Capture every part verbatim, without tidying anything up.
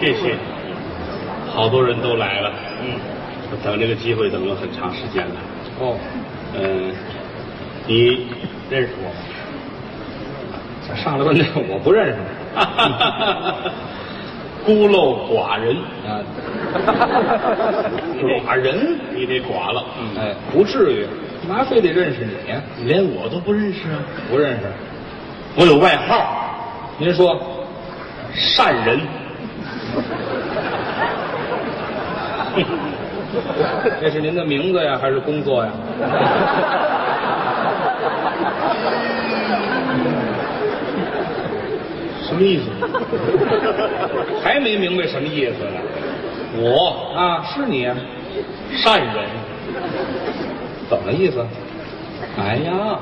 谢谢，好多人都来了。 嗯， 我等这个机会等了很长时间了。 哦， 嗯，你认识我吗？ 上来问这我不认识。 孤陋寡人啊， 寡人你得寡了。 嗯，哎，不至于，干嘛非得认识你呀？ 连我都不认识啊？ 不认识。 我有外号， 您说， 善人。 这是您的名字呀，还是工作呀？ 什么意思？ 还没明白什么意思呢？ 我啊，是你呀， 善人， 怎么意思？ 哎呀，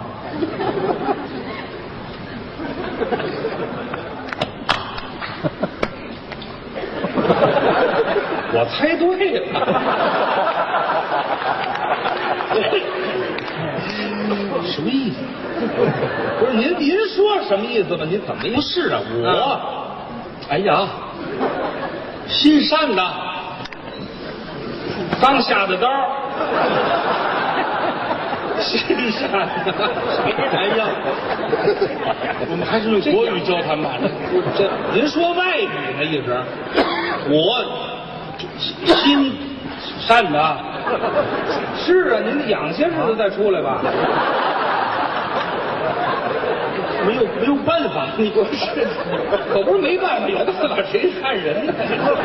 我猜对了。 什么意思？ 不是您，您说什么意思吧？您怎么意思？ 不是啊，我， 啊哎呀，心善的， 刚下的刀， 心善的。哎呀，我们还是用国语交谈吧。 这您说外语呢？一直我心善的， 是啊，您养些日子再出来吧。 没有没有办法，你给我是， 可不是没办法，有办法谁看人呢？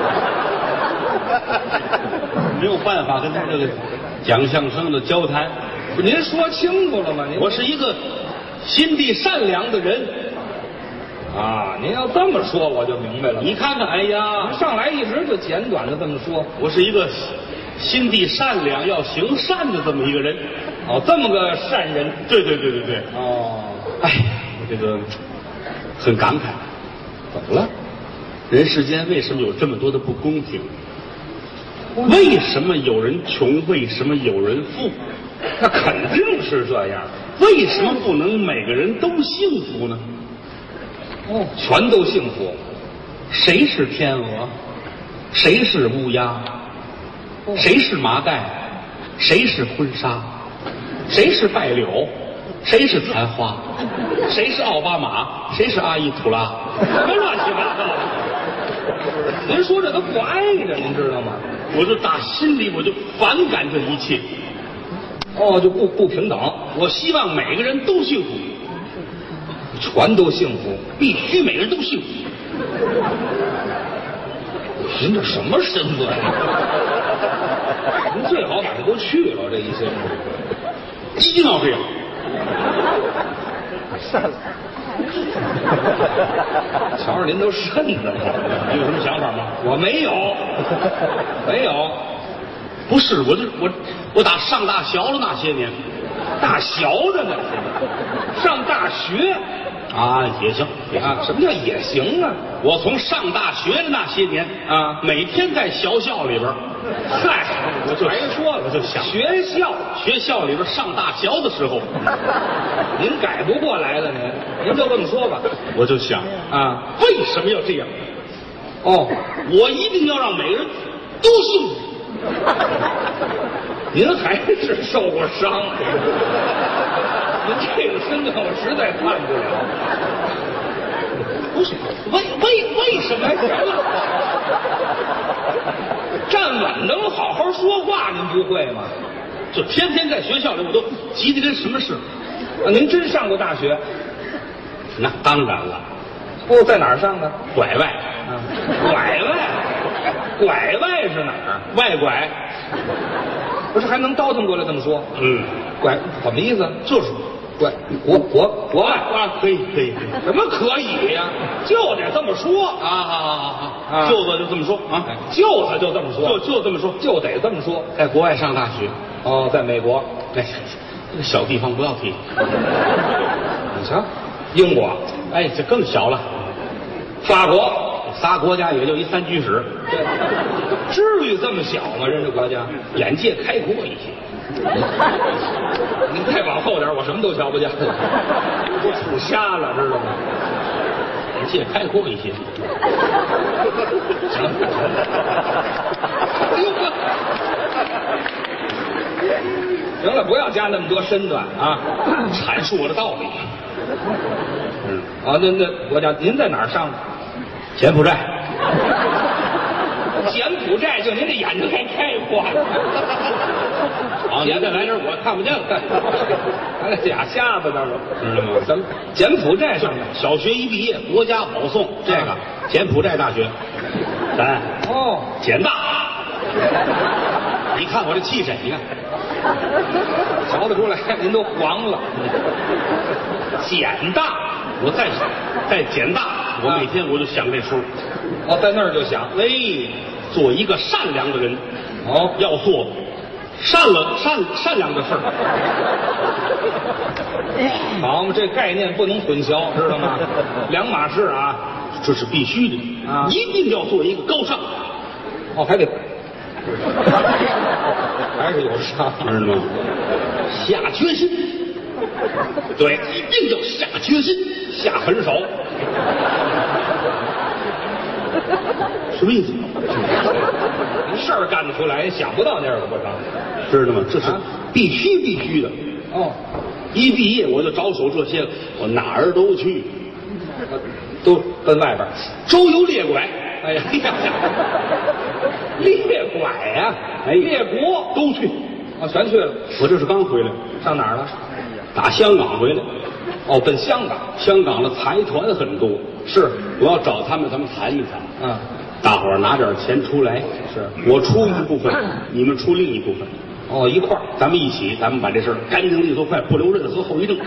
没有办法跟他这个讲相声的交谈。 不是您说清楚了吗？您我是一个心地善良的人啊，您要这么说我就明白了。 你看看，哎呀， 您上来一直就简短的这么说。 我是一个心地善良、要行善的这么一个人。 哦，这么个善人。 对对对对对。 哦， 哎，我这个很感慨。 怎么了？ 人世间为什么有这么多的不公平？为什么有人穷？为什么有人富？ 那肯定是这样。 为什么不能每个人都幸福呢？ 哦，全都幸福。 谁是天鹅？谁是乌鸦？谁是麻袋？谁是婚纱？谁是败柳？谁是残花？谁是奥巴马？谁是阿依图拉？什么乱七八糟的！ 您说这都不挨着，您知道吗？ 我就打心里我就反感这一切。 哦，就不不平等。 我希望每个人都幸福， 全都幸福， 必须每个人都幸福。 您这什么身份呀？您最好把这都去了，这一些一定要这样。 善了，瞧着您都瘆得慌。 你有什么想法吗？ 我没有，没有。 不是，我就我我打上大学了那些年， 大学的那些年，上大学啊也行也行啊？什么叫也行啊？ 我从上大学的那些年啊， 每天在学校里边， 嗨， 我就还说了， 我就想学校学校里边上大学的时候， 您改不过来了，您您就这么说吧。 我就想啊， 为什么要这样？ 哦， 我一定要让每个人都幸福。 您还是受过伤，您这个身份我实在看不了。 不是，为为为什么？ 行了，站稳能好好说话，您不会吗？ 就天天在学校里，我都急得跟什么似的。 啊，您真上过大学？ 那当然了。 哦，在哪儿上的？ 拐外啊，拐外，拐外是哪儿？ 外拐， 不是还能倒腾过来这么说？ 嗯， 拐什么意思？ 就是拐国国国外啊，可以可以可以。 什么可以呀？就得这么说啊好好好好， 啊舅子就这么说啊， 就他就这么说， 就就这么说， 就得这么说。 在国外上大学， 哦，在美国， 哎，这个小地方不要提。 你瞧，英国， 哎，这更小了， 法国， 仨国家也就一三居室， 对，至于这么小吗？人家国家眼界开阔一些。 您再往后点，我什么都瞧不见了，我杵瞎了，知道吗？ 界开阔一些。 行了，哎呦呵，行了，不要加那么多身段啊！ 阐述我的道理。 嗯，啊，那那我讲，您在哪儿上的？ 柬埔寨。 柬埔寨，就您这眼睛还开阔了。 啊，你再来这儿，我看不见了。 还得俩瞎子那个， 知道吗？ 咱们柬埔寨上的小学一毕业，国家保送，这个柬埔寨大学，咱哦， 柬大。你看我这气势，你看， 瞧得出来，您都黄了。 柬大，我在在柬大，我每天我就想这出。 哦，在那儿就想， 哎，做一个善良的人， 哦， 要做善了善善良的事儿。 好嘛，这概念不能混淆，知道吗？两码事啊， 这是必须的啊， 一定要做一个高尚。 哦，还得，还是有伤， 知道吗？下决心，对，一定要下决心，下狠手。什么意思？ 您事儿干得出来，也想不到那儿了不成？ 知道吗？这是啊必须必须的。 哦， 一毕业我就着手这些，我哪儿都去， 都奔外边， 周游列拐。 哎呀，列拐呀、啊， 哎， 列国都去， 啊，全去了。 我这是刚回来， 上哪儿了？ 打香港回来。 哦，奔香港。 香港的财团很多， 是我要找他们，咱们谈一谈。 嗯， 大伙儿拿点钱出来， 是我出一部分，你们出另一部分。 哦，一块儿， 咱们一起，咱们把这事儿干净利索快，不留任何后遗症。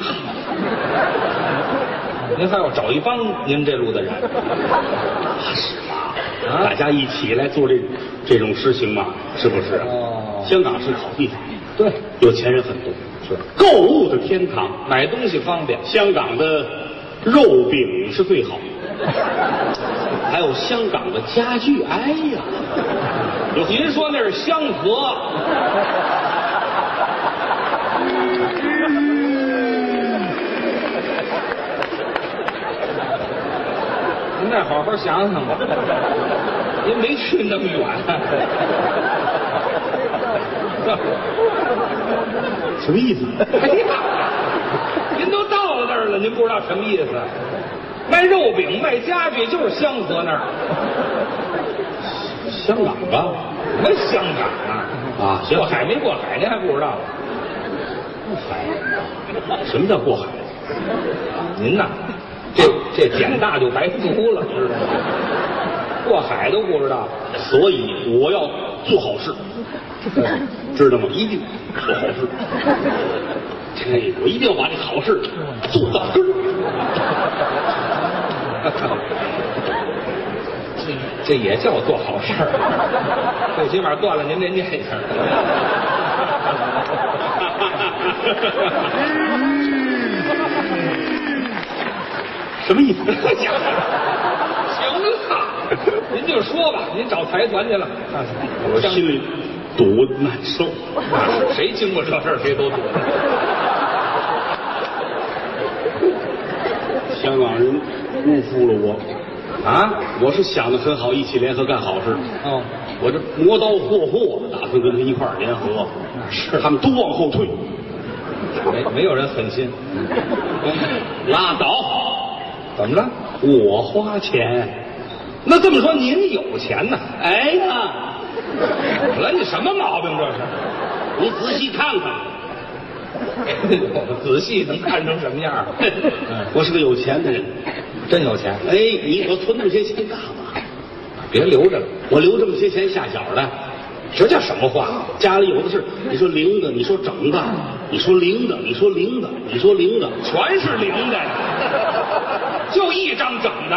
您还要找一帮您这路的人， 是吗？ 啊大家一起来做这这种事情嘛，是不是？ 哦香港是个好地方， 对， 有钱人很多， 是购物的天堂。 买东西方便。 香港的肉饼是最好的，还有香港的家具，哎呀，有您说那是香河，您再好好想想吧，您没去那么远。 什么意思？ 哎呀，您都到了那儿了，您不知道什么意思？卖肉饼、卖家具就是香河那儿。 香港吧？ 什么香港啊？ 啊， 过海没过海，您还不知道？ 过海？什么叫过海？ 您呐，这这简大就白足了，知道吗？过海都不知道， 所以我要做好事，知道吗？一定做好事。哎，我一定要把这好事做到根儿。 这这也叫做好事儿，最起码断了您这念想。 什么意思？ 行了，您就说吧，您找财团去了。 我心里堵难受。 谁经过这事儿谁都堵。 香港人辜负了我啊！ 我是想的很好，一起联合干好事。 哦， 我这磨刀霍霍，打算跟他一块儿联合。 是， 他们都往后退。 没没有人狠心。 拉倒。 怎么了？ 我花钱。 那这么说您有钱呢？ 哎呀， 怎么了？你什么毛病这是？ 你仔细看看。 仔细能看成什么样？ 我是个有钱的人， 真有钱。 哎，你我存那么些钱干嘛？ 别留着了， 我留这么些钱下脚的， 这叫什么话？ 家里有的是，你说零的，你说整的，你说零的，你说零的，你说零的， 全是零的呀，就一张整的，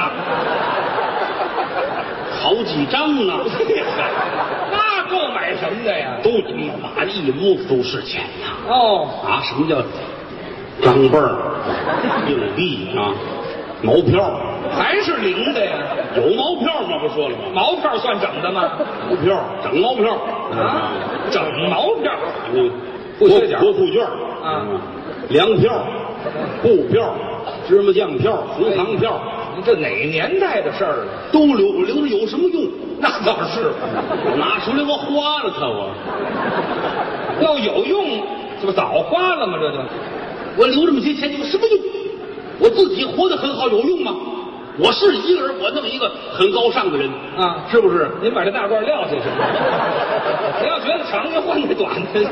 好几张呢。 那够买什么的呀？ 都他妈妈一屋子都是钱呐！ 哦， 啊，什么叫钢镚儿、硬币啊、毛票？ 还是零的呀？ 有毛票吗？不说了吗？ 毛票算整的吗？ 毛票，整毛票啊，整毛票， 那不缺角， 国库券啊， 粮票、布票、芝麻酱票、红糖票、 你这哪年代的事儿了？ 都留，我留着有什么用？ 那倒是， 我拿出来我花了它，我要有用，这不早花了吗？这就， 我留这么些钱有什么用？我自己活得很好，有用吗？我是一个人，我那么一个很高尚的人啊， 是不是？ 您把这大褂撂下去。你要觉得长，您换那短的。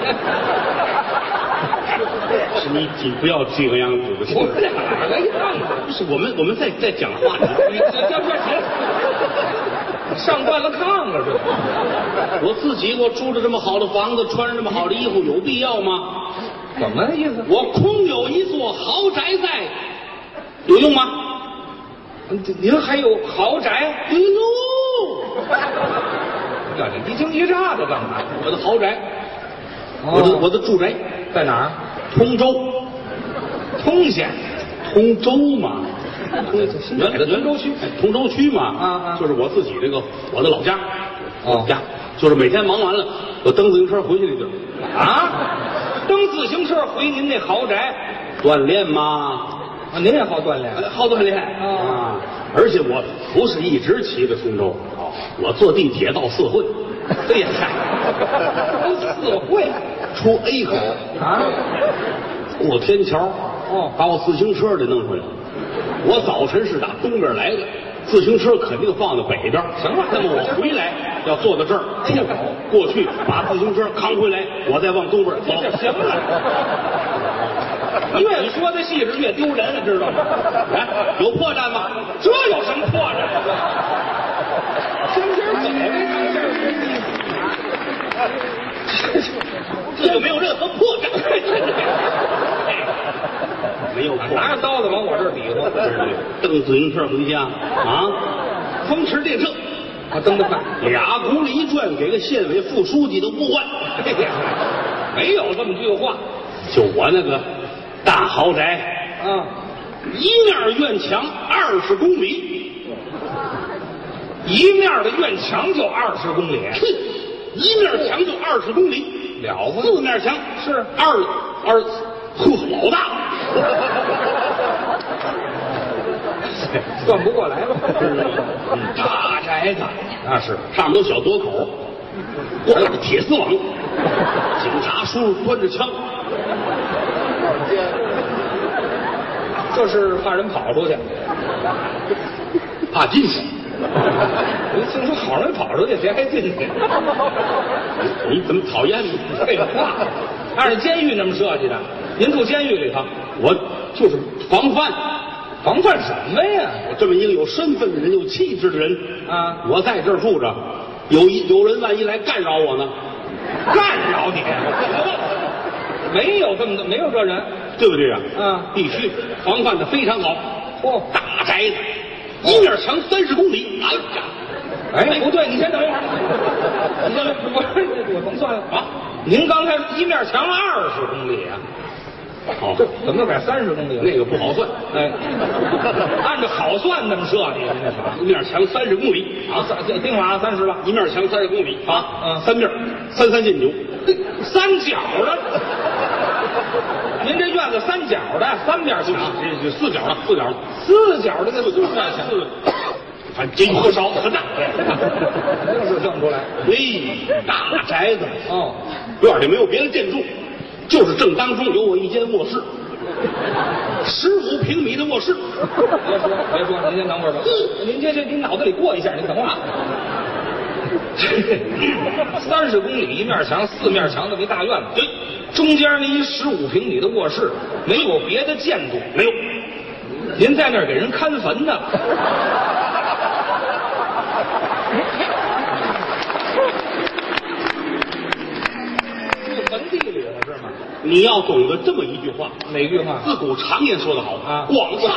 是你你不要这个样子的。 我们俩哪个样子？ 不是我们我们在在讲话呢。 你这这这上惯了炕了，这。 我自己我住着这么好的房子，穿着这么好的衣服，有必要吗？ 怎么意思？ 我空有一座豪宅在，有用吗？ 您还有豪宅？ 有用。 呀，这一惊一乍的干嘛？ 我的豪宅， 哦、 我的我的住宅在哪儿？ 通州， 通县， 通州嘛。 原来的通州区， 通州区嘛， 啊啊， 就是我自己这个我的老家， 哦家，就是每天忙完了，我蹬自行车回去那地儿。 啊，蹬自行车回您那豪宅锻炼嘛。 啊，您也好锻炼， 好锻炼啊！而且我不是一直骑着通州，我坐地铁到四惠。 哎呀，都四惠， 出 A 口啊， 过天桥， 哦， 把我自行车给弄回来。我早晨是打东边来的，自行车肯定放在北边。 行了， 那么我回来要坐到这儿，哎呀，过去把自行车扛回来，我再往东边走。 行了。越说的细致越丢人，知道吗？ 哎，有破绽吗？ 这有什么破绽？真真走这就没有任何破绽。没有破绽， 拿着刀子往我这儿比划。 蹬自行车回家啊，风驰电掣， 我蹬得快， 俩轱辘一转，给个县委副书记都不换。 没有这么句话。 就我那个大豪宅， 啊， 一面院墙二十公里， 一面的院墙就二十公里， 一面墙就二十公里， 了不得。 四面墙是二二，呵，老大， 算不过来吧？ 大宅子， 那是上面都小垛口，还有个铁丝网，警察叔叔端着枪。 这是怕人跑出去， 怕进去。 您听说好人跑出去，谁还进去？ 你怎么讨厌呢？ 废话，按照监狱那么设计的。您住监狱里头， 我就是防范， 防范什么呀？ 我这么一个有身份的人，有气质的人啊， 我在这儿住着，有一有人万一来干扰我呢？ 干扰你？没有这么多，没有这人， 对不对啊？ 嗯， 必须防范的非常好。 嚯， 大宅子，一面墙三十公里。哎呀， 哎，不对，你先等一会儿，你先，我我甭算了啊。您刚才一面墙二十公里啊？ 哦， 这怎么改三十公里了？ 那个不好算。 哎，按照好算那么设计的，那是一面墙三十公里啊，三定了啊，三十了， 一面墙三十公里啊， 嗯， 三面三三进九， 三角的。您这院子三角的，三面墙， 这四角的，四角的， 四角的那四面墙， 反正真不少，很大， 肯定是挣出来。 哎，大宅子哦， 院里没有别的建筑，就是正当中有我一间卧室，十五平米的卧室。 别说别说，您先等会儿吧。您这这您脑子里过一下，您等会儿。三十公里一面墙，四面墙的一大院子，对，中间那一十五平米的卧室，没有别的建筑， 没有。 您在那儿给人看坟呢。住坟地里了是吗？ 你要懂得这么一句话， 哪句话？ 自古常言说得好啊， 广厦。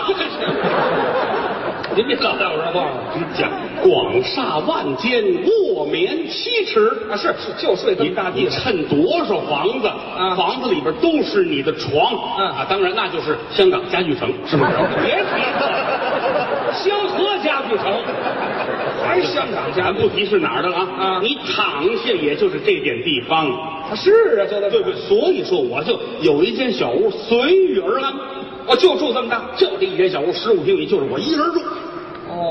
您别老在我这话了， 讲广厦万间，卧眠七尺啊，是是，就睡这么大地你趁多少房子啊？ 房子里边都是你的床， 嗯啊，当然那就是香港家具城，是不是？ 别提了，香河家具城，还香港家具咱不提是哪儿的了啊， 啊你躺下也就是这点地方， 啊，是啊，就在对不对？所以说我就有一间小屋，随遇而安。 我就住这么大， 就这一间小屋，十五平米，就是我一人住。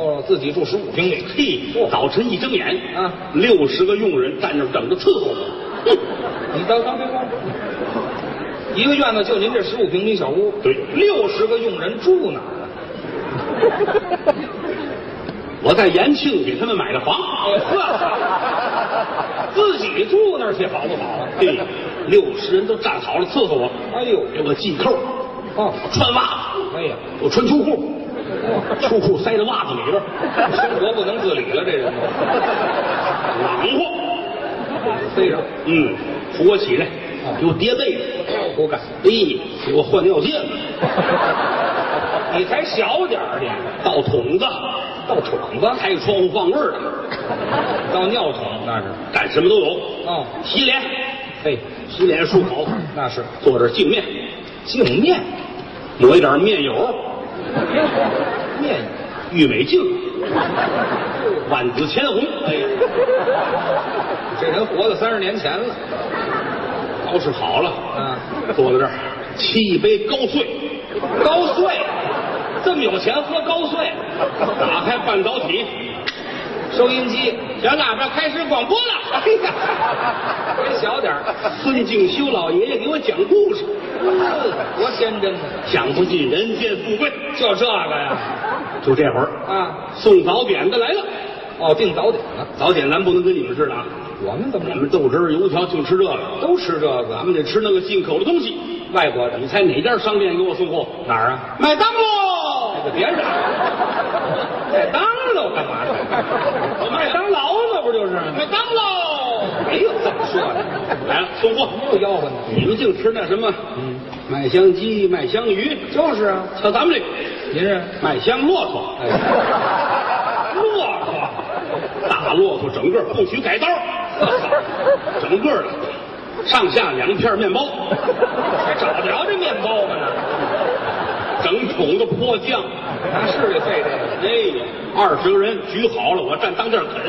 哦，自己住十五平米。 嘿，早晨一睁眼啊， 六十个佣人站那等着伺候我。 你当当别光，一个院子就您这十五平米小屋， 对， 六十个佣人住哪儿啊？ 我在延庆给他们买的房。 哎呵，自己住那儿去好不好啊？ 对，六十人都站好了伺候我。 哎呦， 给我系扣， 哦， 穿袜子， 哎呀， 我穿秋裤，秋裤塞在袜子里边， 生活不能自理了，这人暖和， 非常嗯，扶我起来，给我叠被子， 不干。 哎，给我换尿介子， 你才小点儿点， 倒桶子， 倒桶子， 开窗户放味儿的， 倒尿桶那是。 干什么都有。 哦， 洗脸， 嘿， 洗脸漱口， 那是做点镜面， 镜面， 抹一点面油， 面玉美净，万紫千红。哎， 这人活到三十年前了。 捯饬好了， 啊， 坐在这儿沏一杯高碎， 高碎，这么有钱喝高碎， 打开半导体， 收音机， 小喇叭开始广播了。 哎呀，别小点儿， 孙敬修老爷爷给我讲故事， 多天真呢， 享不尽人间富贵。 就这个呀， 就这会儿啊， 送早点的来了。 哦，订早点了， 早点咱不能跟你们似的啊， 我们怎么我们豆汁儿油条就吃这个， 都吃这个？ 咱们得吃那个进口的东西。 外国的， 你猜哪家商店给我送货？ 哪儿啊？ 麦当劳。 别嚷，麦当劳干嘛呢？我麦当劳呢，不就是麦当劳？ 没有这么说的。 来了，送货。 又吆喝呢？ 你们净吃那什么？嗯，麦香鸡、麦香鱼。 就是啊， 瞧咱们这， 您是麦香骆驼。 哎，骆驼， 大骆驼整个不许改刀，整个的上下两片面包， 还找得着这面包吗？ 整桶的泼酱， 那是得费这个。 哎呀，二十个人举好了，我站当间啃，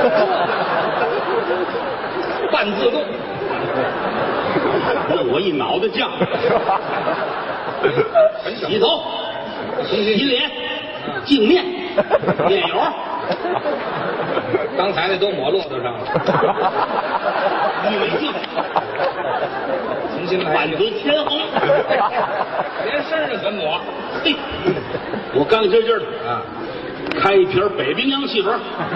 半自动， 弄我一脑袋酱，洗头、洗脸、净面、面油。 刚才那都抹骆驼上了， 玉美净， 重新来万紫千红， 连身上全抹。 嘿，我干干净净的啊， 开一瓶北冰洋汽水，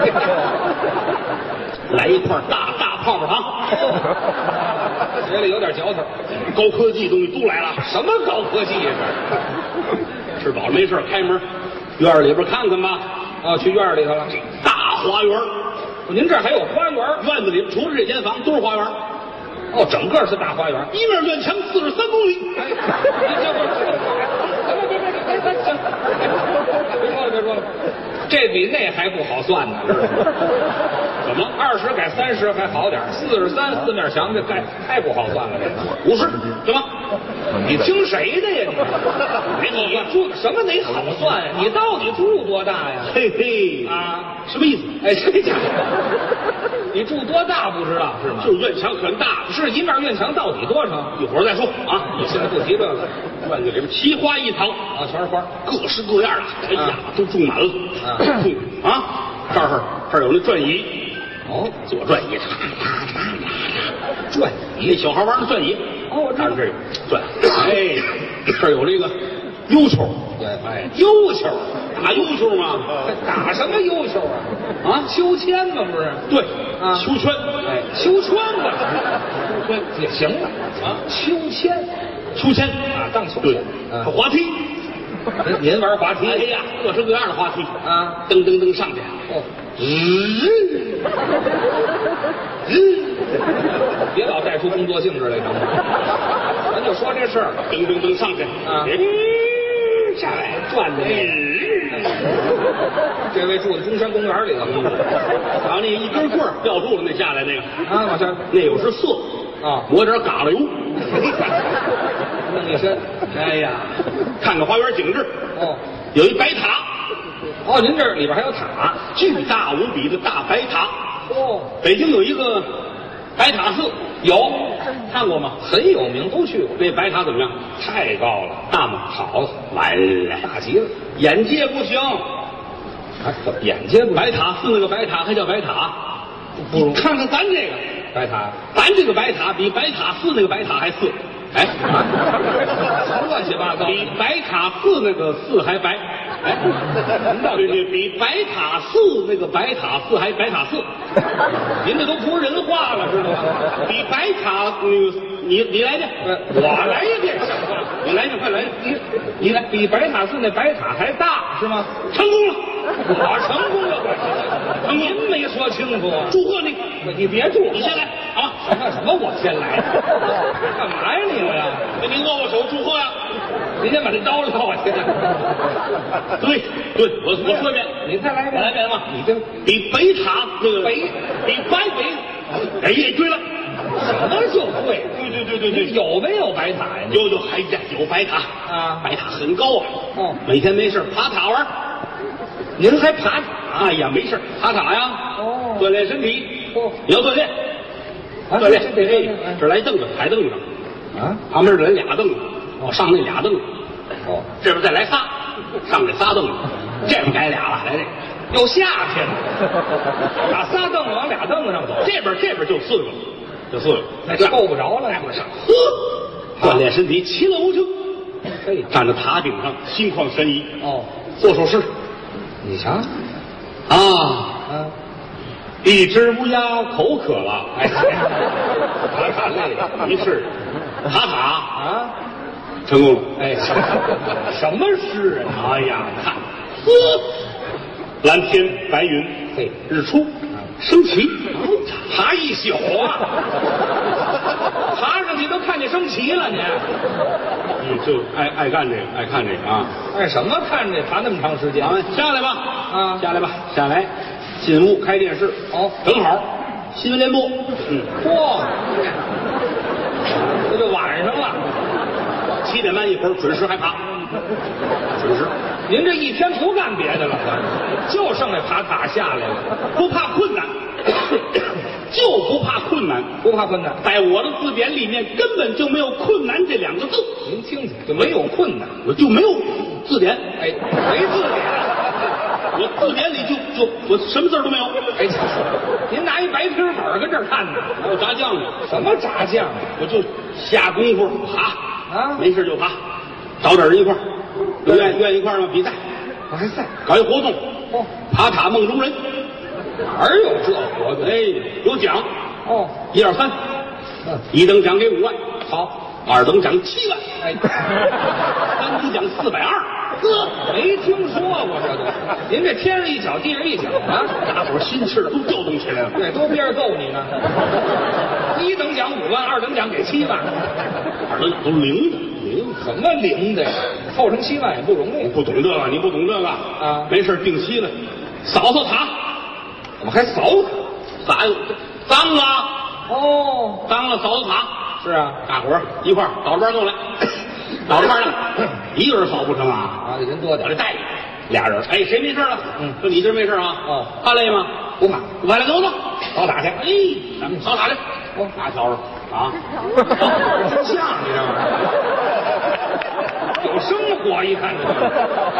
来一块大大泡泡糖， 嘴里有点嚼头。 高科技东西都来了。 什么高科技呀？ 吃饱了没事开门，院里边看看吧。 哦，去院里头了。 大花园， 您这儿还有花园？ 院子里除了这间房都是花园。 哦，整个是大花园。 一面院墙四十三公里。 哎，你这不是？别别别别别行，别说了别说了，这比那还不好算呢。 怎么？ 二十改三十还好点，四十三四面墙这太太不好算了。这五十怎么？ 你听谁的呀你？你住什么哪好算呀？你到底住多大呀？ 嘿嘿啊， 什么意思？ 哎，这家伙，你住多大不知道是吗？ 就是院墙很大， 是一面院墙到底多长？ 一会儿再说啊。 你现在不提这个， 院子里边奇花异草啊，全是花， 各式各样的，哎呀，都种满了。 啊啊，这儿这儿有那转椅， 哦， 左转椅， 转椅，那小孩玩的转椅。 哦，我知道这儿转，哎，这儿有这个悠球， 对，哎， 悠球，打悠球吗？ 打什么悠球啊？ 啊， 秋千吗？不是？ 对， 啊， 秋圈， 哎，秋圈吧， 秋圈也行了啊， 秋千， 秋千啊，荡秋对千，啊， 滑梯， 您您玩滑梯？ 哎呀，各式各样的滑梯啊， 噔噔噔上去， 哦， 嗯， 嗯，别老带出工作性质来，行吗？咱就说这事儿， 噔噔噔上去啊， 下来转的， 这位住在中山公园里头， 然后那一根棍儿吊住了，那下来那个啊，往下， 那有是色啊， 抹点嘎啦油， 弄一身， 哎呀，看看花园景致， 哦， 有一白塔， 哦，您这里边还有塔， 巨大无比的大白塔， 哦， 北京有一个白塔寺， 有看过吗？ 很有名，都去过。 那白塔怎么样？ 太高了， 大吗？ 好， 完了， 大极了。 眼界不行， 还可眼界不白塔寺那个白塔还叫白塔， 不如看看咱这个白塔， 咱这个白塔比白塔寺那个白塔还寺，哎， 乱七八糟， 比白塔寺那个寺还白，哎， 您到底比比白塔寺那个白塔寺还白塔寺，您这都不是人话了，知道吗？比白塔那个你你来去， 我来一遍， 你来去，快来， 你你来比白塔寺那白塔还大是吗？ 成功了， 我成功了， 成功您没说清楚啊！ 祝贺你， 你别祝， 你先来啊！ 什么什么？我先来，干嘛呀你们呀？ 跟您握握手祝贺呀！ 您先把这刀撂下。 对对，我我说一遍， 你再来一遍， 我来一遍吧。 你这比北塔那个北比白北，哎也对了， 什么就对？ 对对对对对， 有没有白塔呀？ 有有哎呀有白塔啊白塔很高啊， 哦每天没事爬塔玩儿， 您还爬塔？ 哎呀没事爬塔呀， 哦锻炼身体， 哦你要锻炼， 啊锻炼这得锻炼哎这儿来凳子抬凳子， 啊？ 旁边这来俩凳子，我上那俩凳子， 哦， 这边再来仨，上这仨凳子，这边改俩了，来这。 又夏天了，打仨凳子往俩凳子上走， 这边这边就四个，就四个， 那就够不着了。 来回上，呵，锻炼身体，其乐无穷。 嘿， 站在塔顶上，心旷神怡。 哦， 做首诗你瞧， 啊， 啊， 一只乌鸦口渴了， 哎，爬塔累的， 于是爬塔啊， 成功了。 哎，什么诗啊？ 哎呀，看，呵，蓝天白云， 嘿， 日出升旗，爬一宿啊， 爬上去都看见升旗了，你嗯，就爱爱干这个，爱看这个啊。 哎什么看这爬那么长时间咱？们下来吧， 啊下来吧，下来，进屋开电视， 哦正好新闻联播，嗯， 嚯，这就晚上了。 七点半一会儿准时还爬，准时您这一天不干别的了，就剩下爬塔下来了， 不怕困难，就不怕困难。 不怕困难。 在我的字典里面根本就没有困难这两个字， 您听听，就没有困难。 我就没有字典， 哎，没字典。 我字典里就就我什么字都没有。 哎，您拿一白皮本跟这儿看呢？ 还有炸酱呢， 什么炸酱啊？ 我就下功夫爬啊没事就爬，找点人一块儿，有愿愿意一块儿吗？比赛， 我还在搞一活动， 哦， 爬塔梦中人， 哪儿有这活动？ 哎，有奖， 哦， 一二三， 嗯， 一等奖给五万， 好， 二等奖七万， 哎， 三等奖四百二， 呵，没听说过这都。您这天上一脚地上一脚啊？ 大伙儿心气儿都调动起来了。 对，都憋着揍你呢。一等奖五万，二等奖给七万， 二等奖都零的，零的。 什么零的呀？凑成七万也不容易。 不懂这个，你不懂这个啊没事定期了，扫扫塔， 怎么还扫撒有脏了， 哦， 脏了扫扫塔。 是啊， 大伙儿一块儿倒着班跟我来，倒着班来，一个人扫不成啊， 啊，人多点我这带着俩人，哎，谁没事了？ 嗯说你今儿没事啊？ 哦怕累吗？ 不怕， 快来跟我走， 扫打去。 哎，咱们扫塔去。 哦大瞧着啊， 真像你这玩意儿，有生活一看这个。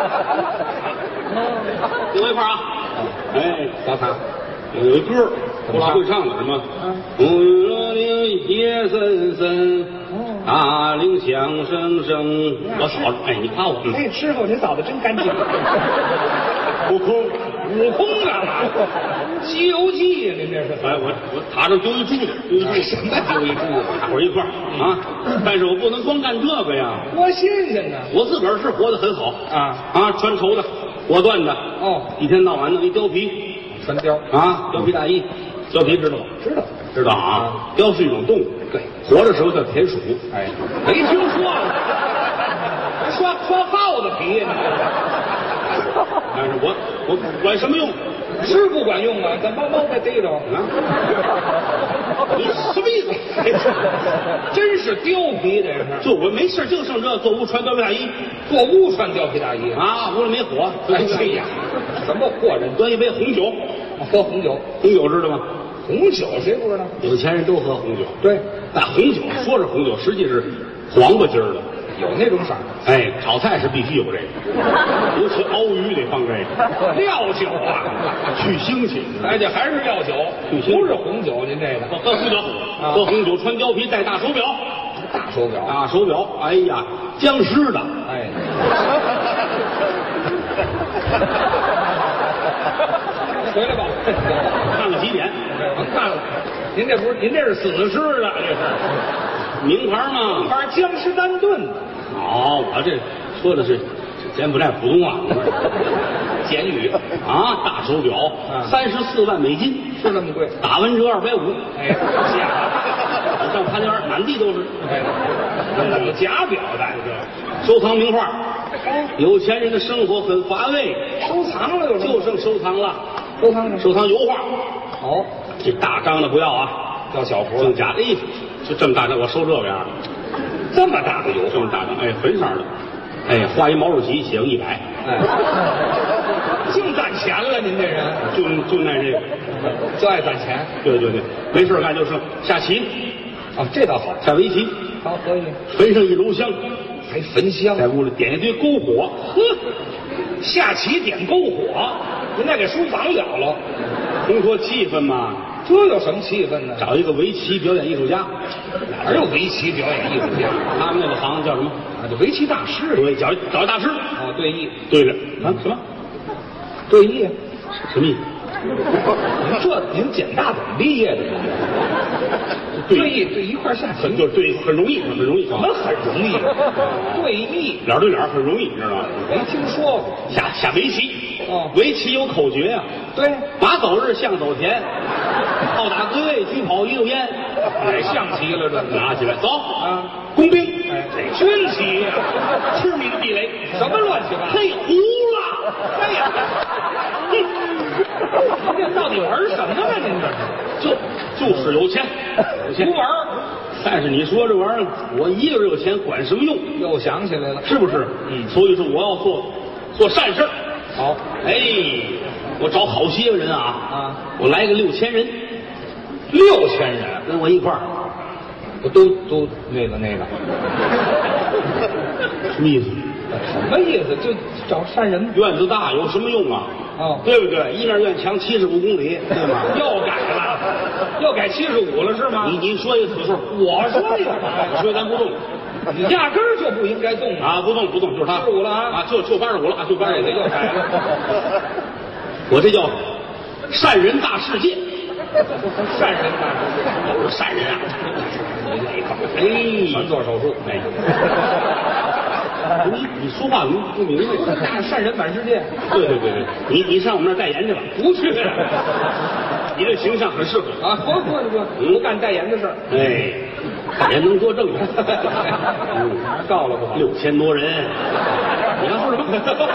跟我一块儿啊。哎，扫塔。有一歌，不老会唱的什么？红罗岭夜深深，大铃响声声。我扫着，哎，你夸我。 哎，师傅，您扫的真干净。 悟空， 悟空干嘛？《西游记》您这是？ 哎，我我塔上丢一珠子，丢一珠子， 什么丢一珠子？ 大伙儿一块儿啊！但是我不能光干这个呀， 多新鲜呢！ 我自个儿是活得很好啊啊，穿绸的，果断的， 哦， 一天到晚弄一貂皮穿貂啊，貂皮大衣，貂皮知道吗？ 知道。 知道啊，貂是一种动物，对，活的时候叫田鼠， 哎，没听说过，还刷刷耗子皮呢。 但是我我管什么用？ 是不管用啊，怎么猫在逮着？ 啊？你什么意思？ 真是貂皮这是， 就我没事净剩这，做屋穿貂皮大衣做屋穿貂皮大衣。 啊，屋里没火， 哎呀，什么货人？ 端一杯红酒， 喝红酒， 红酒知道吗？ 红酒谁不知道？ 有钱人都喝红酒， 对， 但红酒说是红酒，实际是黄瓜筋儿的， 有那种色儿。 哎，炒菜是必须有这个，尤其熬鱼得放这个。 料酒啊， 去腥气。 哎，这还是料酒，不是红酒。您这个喝红酒，喝红酒穿貂皮，戴大手表， 大手表， 大手表。哎呀，僵尸的。 哎。回来吧， 看了几点？ 我看了。您这不是您这是死尸啊？这是名牌吗？ 名牌江诗丹顿。 哦，我这说的是柬埔寨普通话， 简语啊，大手表，三十四万美金， 是那么贵？ 打完折二百五。 哎，假！ 我上潘家园满地都是。 哎，那怎么假表的？ 收藏名画。有钱人的生活很乏味， 收藏了有什么？ 就剩收藏了。 收藏什么？ 收藏油画。 哦， 这大张的不要啊， 要小幅。 正假的，哎，就这么大张，我收这个样。 这么大的油， 这么大张，哎，粉色的，哎，画一毛主席，写个一百， 哎，净攒钱了，您这人就就爱这个， 就爱攒钱。 对对对，没事干就剩下棋。 哦，这倒好， 下围棋， 好可以。 焚上一篓香， 还焚香， 在屋里点一堆篝火， 呵，下棋点篝火，您再给书房了了。 烘托气氛嘛。 这有什么气氛呢？ 找一个围棋表演艺术家， 哪有围棋表演艺术家？ 他们那个行叫什么？ 啊，就围棋大师。 对，找找一大师。 哦，对弈。 对了，啊什么？ 对弈？ 什么意思？ 您这您简大怎么毕业的？对弈对一块下棋， 很就对，很容易，很容易。 怎么很容易？对弈脸对脸很容易，你知道吗？ 没听说过。 下下围棋， 哦， 围棋有口诀呀、啊。 对， 马走日，象走田，炮打归位，车跑一溜烟。 哎，象棋了，这拿起来走啊！ 工兵， 哎，军棋呀、 啊，吃你的地雷！ 什么乱七八糟？ 嘿，糊了！ 哎呀，您这到底玩什么呢？您这就就是有钱，有钱不玩。 但是你说这玩意儿，我一个人有钱，管什么用？ 又想起来了， 是不是？嗯。所以说我要做做善事。 好， 哎，我找好些个人啊啊， 我来个六千人， 六千人跟我一块儿， 我都都那个那个， 什么意思？ 什么意思？就找善人。 院子大有什么用啊？ 哦， 对不对？一面院墙七十五公里，对吗？ 又改了，又改七十五了是吗？ 你你说一个此数， 我说一个嘛， 所以咱不动， 你压根儿就不应该动啊！不动不动，就是他八十五了啊！ 啊，就就八十五了，就八十五了， 又改了。 我这叫善人大世界， 善人大世界， 我是善人啊！ 哎，全做手术， 哎。你你说话不不明白， 大善人满世界。 对对对对，你你上我们那儿代言去吧。 不去， 你这形象很适合啊！不不不，不干代言的事儿。 哎，代言能多挣。嗯， 告了不好。 六千多人，你刚说什么？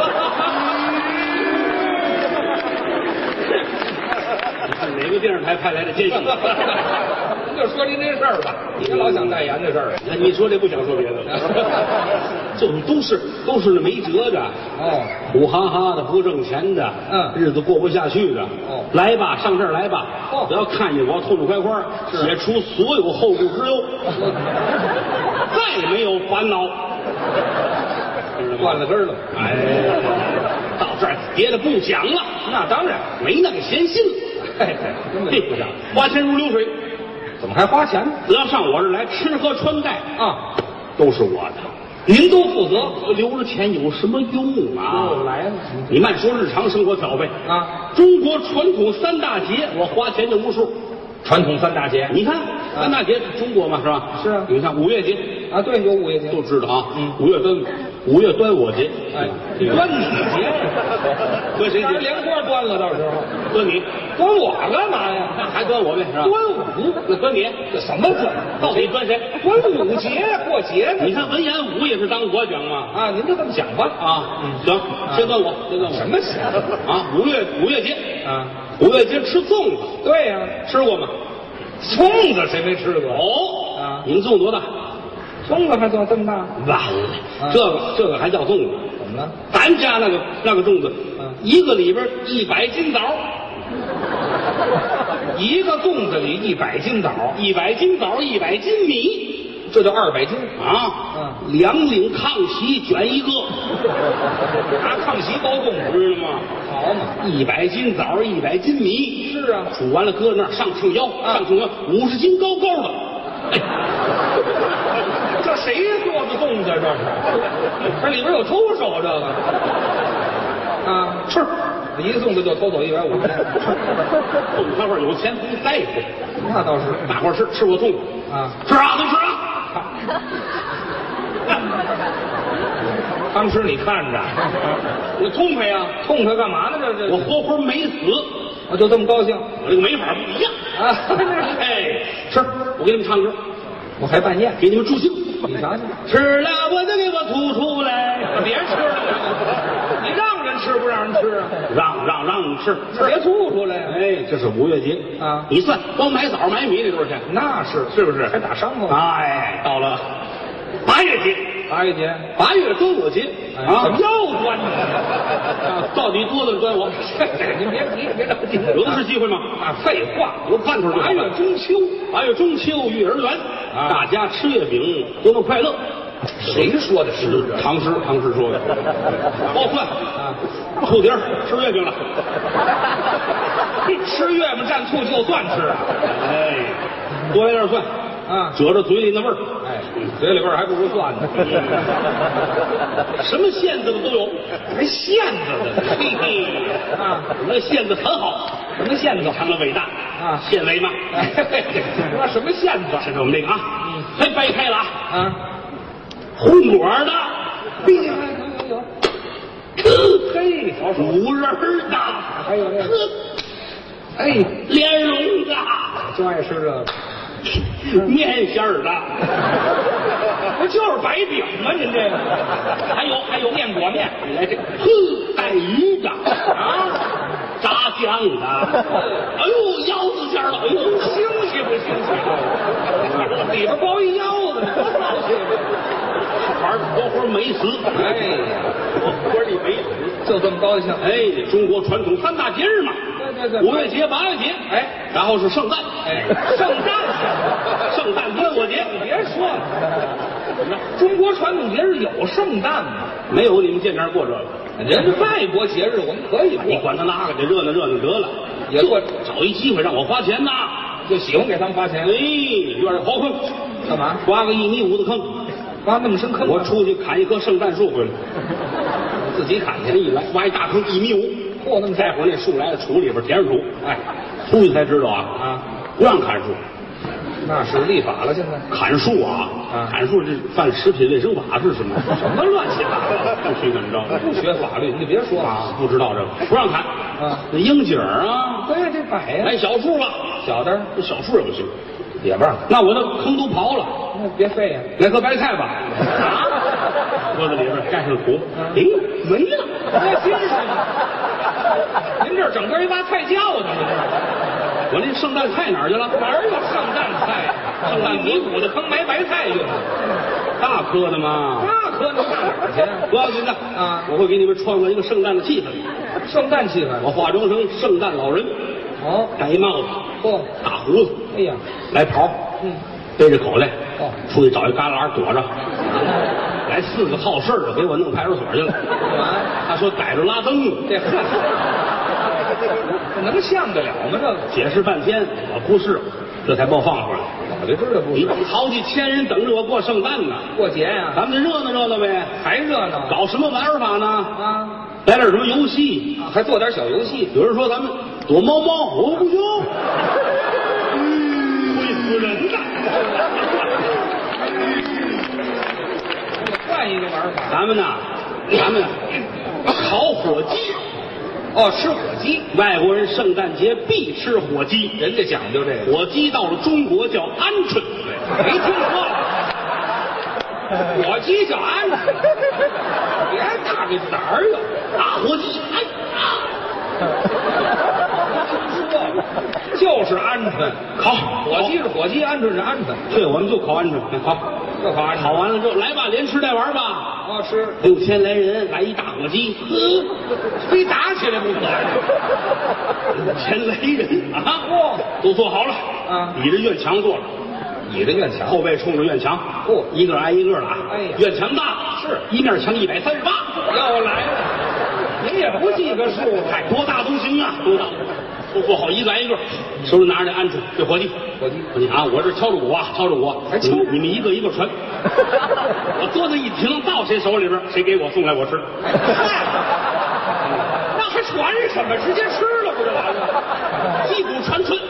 哪个电视台派来的监视？ 您就说您这事儿吧，您老想代言的事儿。 那你说这不想说别的了？这都是都是那没辙的哦， 苦哈哈的不挣钱的， 嗯， 日子过不下去的。 哦， 来吧，上这儿来吧。 哦， 只要看见我痛痛快快，解除所有后顾之忧，再没有烦恼。 断了根了。 哎，到这儿别的不讲了， 那当然没那个闲心了。 哎，根本不讲， 花钱如流水， 怎么还花钱呢？ 只要上我这儿来，吃喝穿戴啊， 都是我的， 您都负责。 我留着钱有什么用啊？ 又来了， 你慢说日常生活挑费啊， 中国传统三大节，我花钱就无数。 传统三大节， 你看三大节，中国嘛是吧？ 是啊， 你看五月节啊，对，有五月节， 都知道啊。 嗯， 五月端午，五月端午节， 哎，端你节， 端谁节？ 连锅端了，到时候端你， 端我干嘛呀？ 那还端我呗，是吧？ 端午， 那端你， 这什么端？ 到底端谁？ 端午节过节呢？ 你看文言武也是当我讲嘛。 啊，您就这么讲吧。 啊，行，先端我，先端我。 什么节啊？五月五月节啊， 五月节吃粽子。 对呀， 吃过吗？ 粽子谁没吃过？ 哦， 啊， 你们粽多大？ 粽子还做这么大？ 完了，这个这个还叫粽子？ 怎么了？ 咱家那个那个粽子，一个里边一百斤枣， 一个粽子里一百斤枣， 一百斤枣，一百斤米。 这就二百斤啊！ 嗯， 两领炕席卷一个， 拿炕席包粽子， 知道吗？ 好嘛， 一百斤枣，一百斤米， 是啊， 煮完了搁那儿上秤腰，上秤腰五十斤高高的。哎， 这谁做的粽子？这是，这里边有偷手这个啊， 吃。 一个粽子就偷走一百五十斤， 粽子摊贩有钱不在乎， 那倒是。 大伙儿吃吃过粽子啊， 吃啊都吃啊。 当时你看着， 我痛快呀， 痛快干嘛呢？这这我活活没死， 我就这么高兴， 我这个没法不一样啊！ 哎，吃，我给你们唱歌， 我还办宴， 给你们助兴。 你瞧瞧， 吃了我就给我吐出来， 别吃了，你让人吃不让人吃啊？ 让让让你吃， 别吐出来。 哎，这是五月节啊， 你算光买枣买米得多少钱？ 那是是不是？ 还打伤风？ 哎，到了八月节， 八月节， 八月端午节啊，怎么又端呢？ 啊，到底多的端我， 您别急，别着急， 有的是机会吗？ 啊，废话， 有盼头。 八月中秋， 八月中秋月儿圆， 啊， 大家吃月饼多么快乐。 谁说的是唐诗，唐诗说的。包蒜啊， 醋碟儿吃月饼了， 吃月饼蘸醋就蒜吃啊？ 哎，多来点蒜啊， 遮着嘴里那味儿。 哎，嘴里味儿还不如蒜呢。 什么馅子的都有， 还馅子的， 嘿嘿啊， 我们的馅子很好。 什么馅子？ 成了伟大啊， 馅尾嘛。 说什么馅子？ 这是我们这个啊，还掰开了啊， 啊， 红果的， 哎呀，有有有，嘿，好手， 五仁的， 还有那个，哎， 莲蓉的， 就爱吃这个。 面馅儿的， 不就是白饼吗？您这个还有还有面裹面， 来这，哼，带鱼的啊，炸酱的，哎呦，腰子馅儿的，哎呦， 兴气不兴气？里边包一腰子，多骚气！ 玩活活没死， 哎呀， 活活你没死， 就这么高兴。 哎，中国传统三大节日嘛， 对对对， 五月节、八月节， 哎， 然后是圣诞， 哎，圣诞。 圣诞端午节， 你别说了，中国传统节日有圣诞吗？ 没有你们见面过这个， 人家外国节日我们可以过， 你管他那个，得热闹热闹得了， 也过找一机会让我花钱呐， 就喜欢给他们花钱。 哎，院里刨坑， 干嘛？ 挖个一米五的坑， 挖那么深坑？ 我出去砍一棵圣诞树回来， 自己砍去， 人一来挖一大坑一米五， 嚯，那么待会儿那树来了，土里边填上土，哎，出去才知道啊啊， 不让砍树。 那是立法了，现在砍树啊， 啊砍树这犯食品卫生法是什么？ 什么乱七八糟？ 不许怎么着？ 不学法律，你就别说啊，不知道这个不让砍啊。 那樱景啊， 对，这摆呀， 来小树了， 小的这小树也不行， 也不让。 那我的坑都刨了， 那别废呀， 来颗白菜吧，啊，搁在里边盖上土，哎，没了， 那真是。您这整个一挖菜窖呢？ 我那圣诞菜哪儿去了？ 哪儿有圣诞菜？圣诞米谷的坑埋白菜用的， 大颗的嘛， 大颗能上哪儿去？ 不要紧的啊， 我会给你们创造一个圣诞的气氛。 圣诞气氛， 我化妆成圣诞老人， 哦， 戴一帽子， 嚯， 大胡子， 哎呀， 来袍， 嗯， 背着口袋， 哦， 出去找一旮旯躲着，来四个好事的给我弄派出所去了。 干嘛？ 他说逮着拉登了， 这这能像得了吗？这个解释半天，我不是，这才把我放出来。 我就知道不是。 你好几千人等着我过圣诞呢， 过节呀、啊， 咱们就热闹热闹呗， 还热闹？ 搞什么玩法呢？ 啊， 来点什么游戏？ 啊，还做点小游戏。 有人说咱们躲猫猫，我不行，嗯，会死人的。 换一个玩法， 咱们呐，咱们烤火鸡。 哦，吃火鸡， 外国人圣诞节必吃火鸡， 人家讲究这个。 火鸡到了中国叫鹌鹑， 没听说。火鸡叫鹌鹑，别打这哪儿有大火鸡？哎说就是鹌鹑， 烤火鸡是火鸡，鹌鹑是鹌鹑。 对，我们就烤鹌鹑，好， 就烤鹌鹑。 烤完了之后，来吧，连吃带玩吧。 哦，吃六千来人，来一大火鸡，呵， 非打起来不可。 六千来人啊， 哇， 都做好了啊， 倚着院墙坐着， 倚着院墙， 后背冲着院墙， 哦， 一个挨一个的啊。 哎呀， 院墙大， 是一面墙一百三十八， 又来了，您也不记个数， 嗨，多大都行啊，多大都过好，一个挨一个，手里拿着这鹌鹑，这伙计， 伙计， 伙计啊，我这敲着鼓啊，敲着鼓， 还敲， 你们一个一个传，我桌子一停，到谁手里边，谁给我送来我吃。 那还传什么？直接吃了不就完了？ 击鼓传春，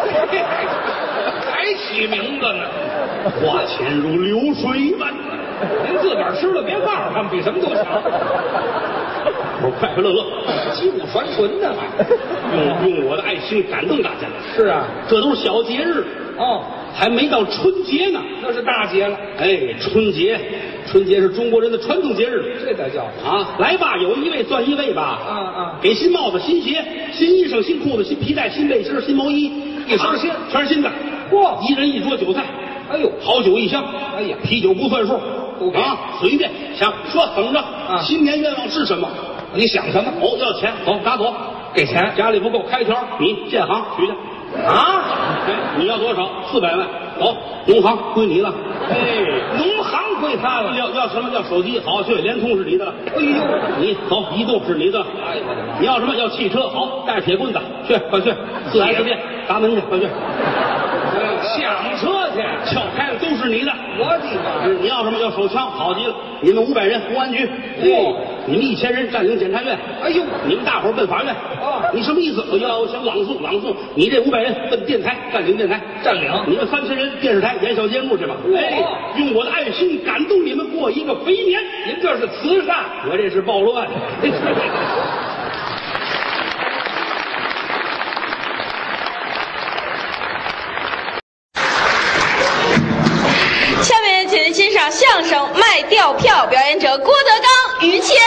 还起名字呢， 花钱如流水一般。 您自个儿吃了，别告诉他们，比什么都强。 我快快乐乐， 击鼓传唇呢， 用用我的爱心感动大家。 是啊， 这都是小节日哦， 还没到春节呢， 那是大节了。 哎，春节，春节是中国人的传统节日， 这才叫啊！来吧，有一位算一位吧。 啊啊！ 给新帽子、新鞋、新衣裳、新裤子、新皮带、新背心、新毛衣， 一身新， 全是新的。 嚯！ 一人一桌酒菜， 哎呦， 好酒一箱。 哎呀， 啤酒不算数啊，随便想说等着。 啊， 新年愿望是什么？ 你想什么？ 哦，要钱，走，拿走， 给钱。 家里不够，开条，你建行取去。 啊， 哎，你要多少？四百万，走，农行归你了。 哎，农行归他了。 要要什么？要手机，好去，联通是你的了。 哎呦， 你走，移动是你的。 哎呀，我的妈！ 你要什么？要汽车，好，带着铁棍子去，快去，四 S 店砸门去，快去。 抢车去， 撬开了都是你的。 我的妈！ 你要什么？要手枪，好极了。你们五百人，公安局。 哇！ 你们一千人占领检察院。 哎呦， 你们大伙儿奔法院。 啊， 你什么意思？我要想朗诵朗诵。你这五百人奔电台，占领电台， 占领。 你们三千人电视台演小节目去吧。哎，用我的爱心感动你们过一个肥年。 您这是慈善， 我这是暴乱。 下面请您欣赏相声《卖吊票》，表演者郭德纲、于谦。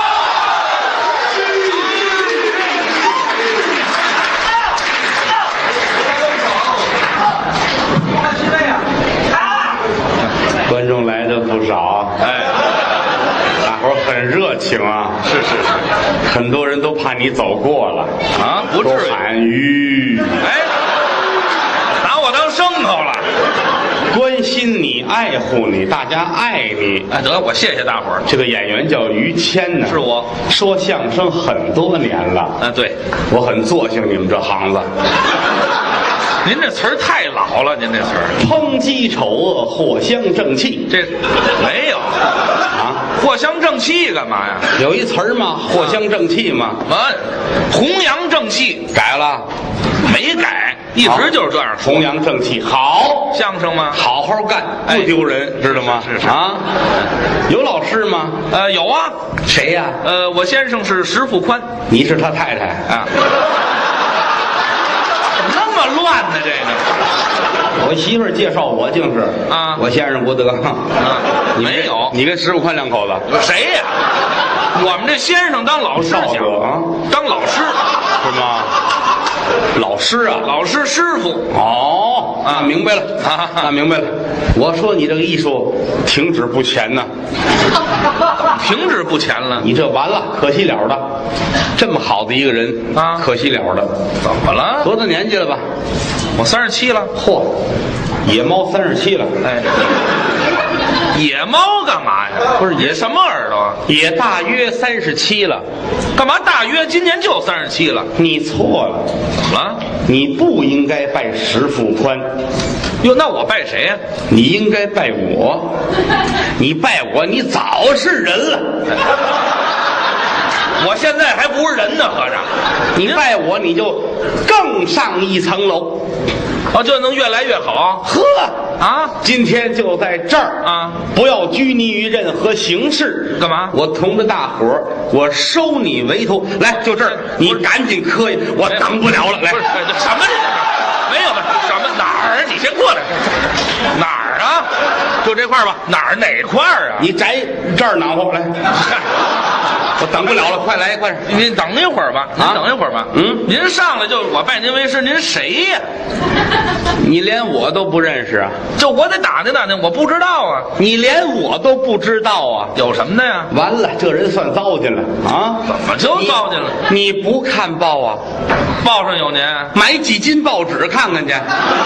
观众来的不少，哎，大伙儿很热情啊， 是是是， 很多人都怕你走过了啊，不至于， 都喊鱼， 哎，拿我当牲口了， 关心你，爱护你，大家爱你。 哎，得，我谢谢大伙儿。 这个演员叫于谦呢， 是我， 说相声很多年了， 啊，对， 我很作兴你们这行子。 您这词儿太老了，您这词儿。 抨击丑恶，藿香正气。 这没有啊， 藿香正气干嘛呀？ 有一词儿吗？藿香正气吗？ 完，弘扬正气改了， 没改，一直就是这样说。 弘扬正气，好相声吗？ 好好干，不丢人，知道吗？ 是是啊，有老师吗？ 呃，有啊。 谁呀？ 呃，我先生是石富宽， 你是他太太啊。这么乱呢？这个， 我媳妇儿介绍我就是啊， 我先生郭德纲啊，没有， 你跟石富宽两口子？ 谁呀？我们这先生当老师讲啊， 当老师是吗？老师啊， 老师师傅哦啊，明白了啊，那明白了。我说你这个艺术停止不前呢， 停止不前了， 你这完了，可惜了的。这么好的一个人啊， 可惜了的。 怎么了？ 多大年纪了吧？ 我三十七了。 嚯，野猫三十七了。 哎，野猫干嘛呀？ 不是野什么耳朵？ 也大约三十七了。 干嘛？大约今年就三十七了。 你错了。 怎么了？ 你不应该拜石富宽。 哟，那我拜谁呀？ 你应该拜我。你拜我，你早是人了。 我现在还不是人呢，和尚。 你拜我，你就更上一层楼。 哦，就能越来越好。 呵啊， 今天就在这儿啊！ 不要拘泥于任何形式。 干嘛？ 我同着大伙儿，我收你为徒。来，就这儿，你赶紧磕下，我等不了了。来， 不是什么？没有的，什么哪儿？你先过来。哪儿啊？就这块儿吧。哪儿？哪块儿啊？ 你摘这儿暖和来。我等不了了，快来，快点！ 您等一会儿吧，您等一会儿吧。 嗯， 您上来就我拜您为师，您谁呀？ 你连我都不认识啊？ 这我得打听打听，我不知道啊。 你连我都不知道啊？ 有什么的呀？ 完了，这人算糟践了啊！ 怎么就糟践了？ 你, 你不看报啊？ 报上有您， 买几斤报纸看看去。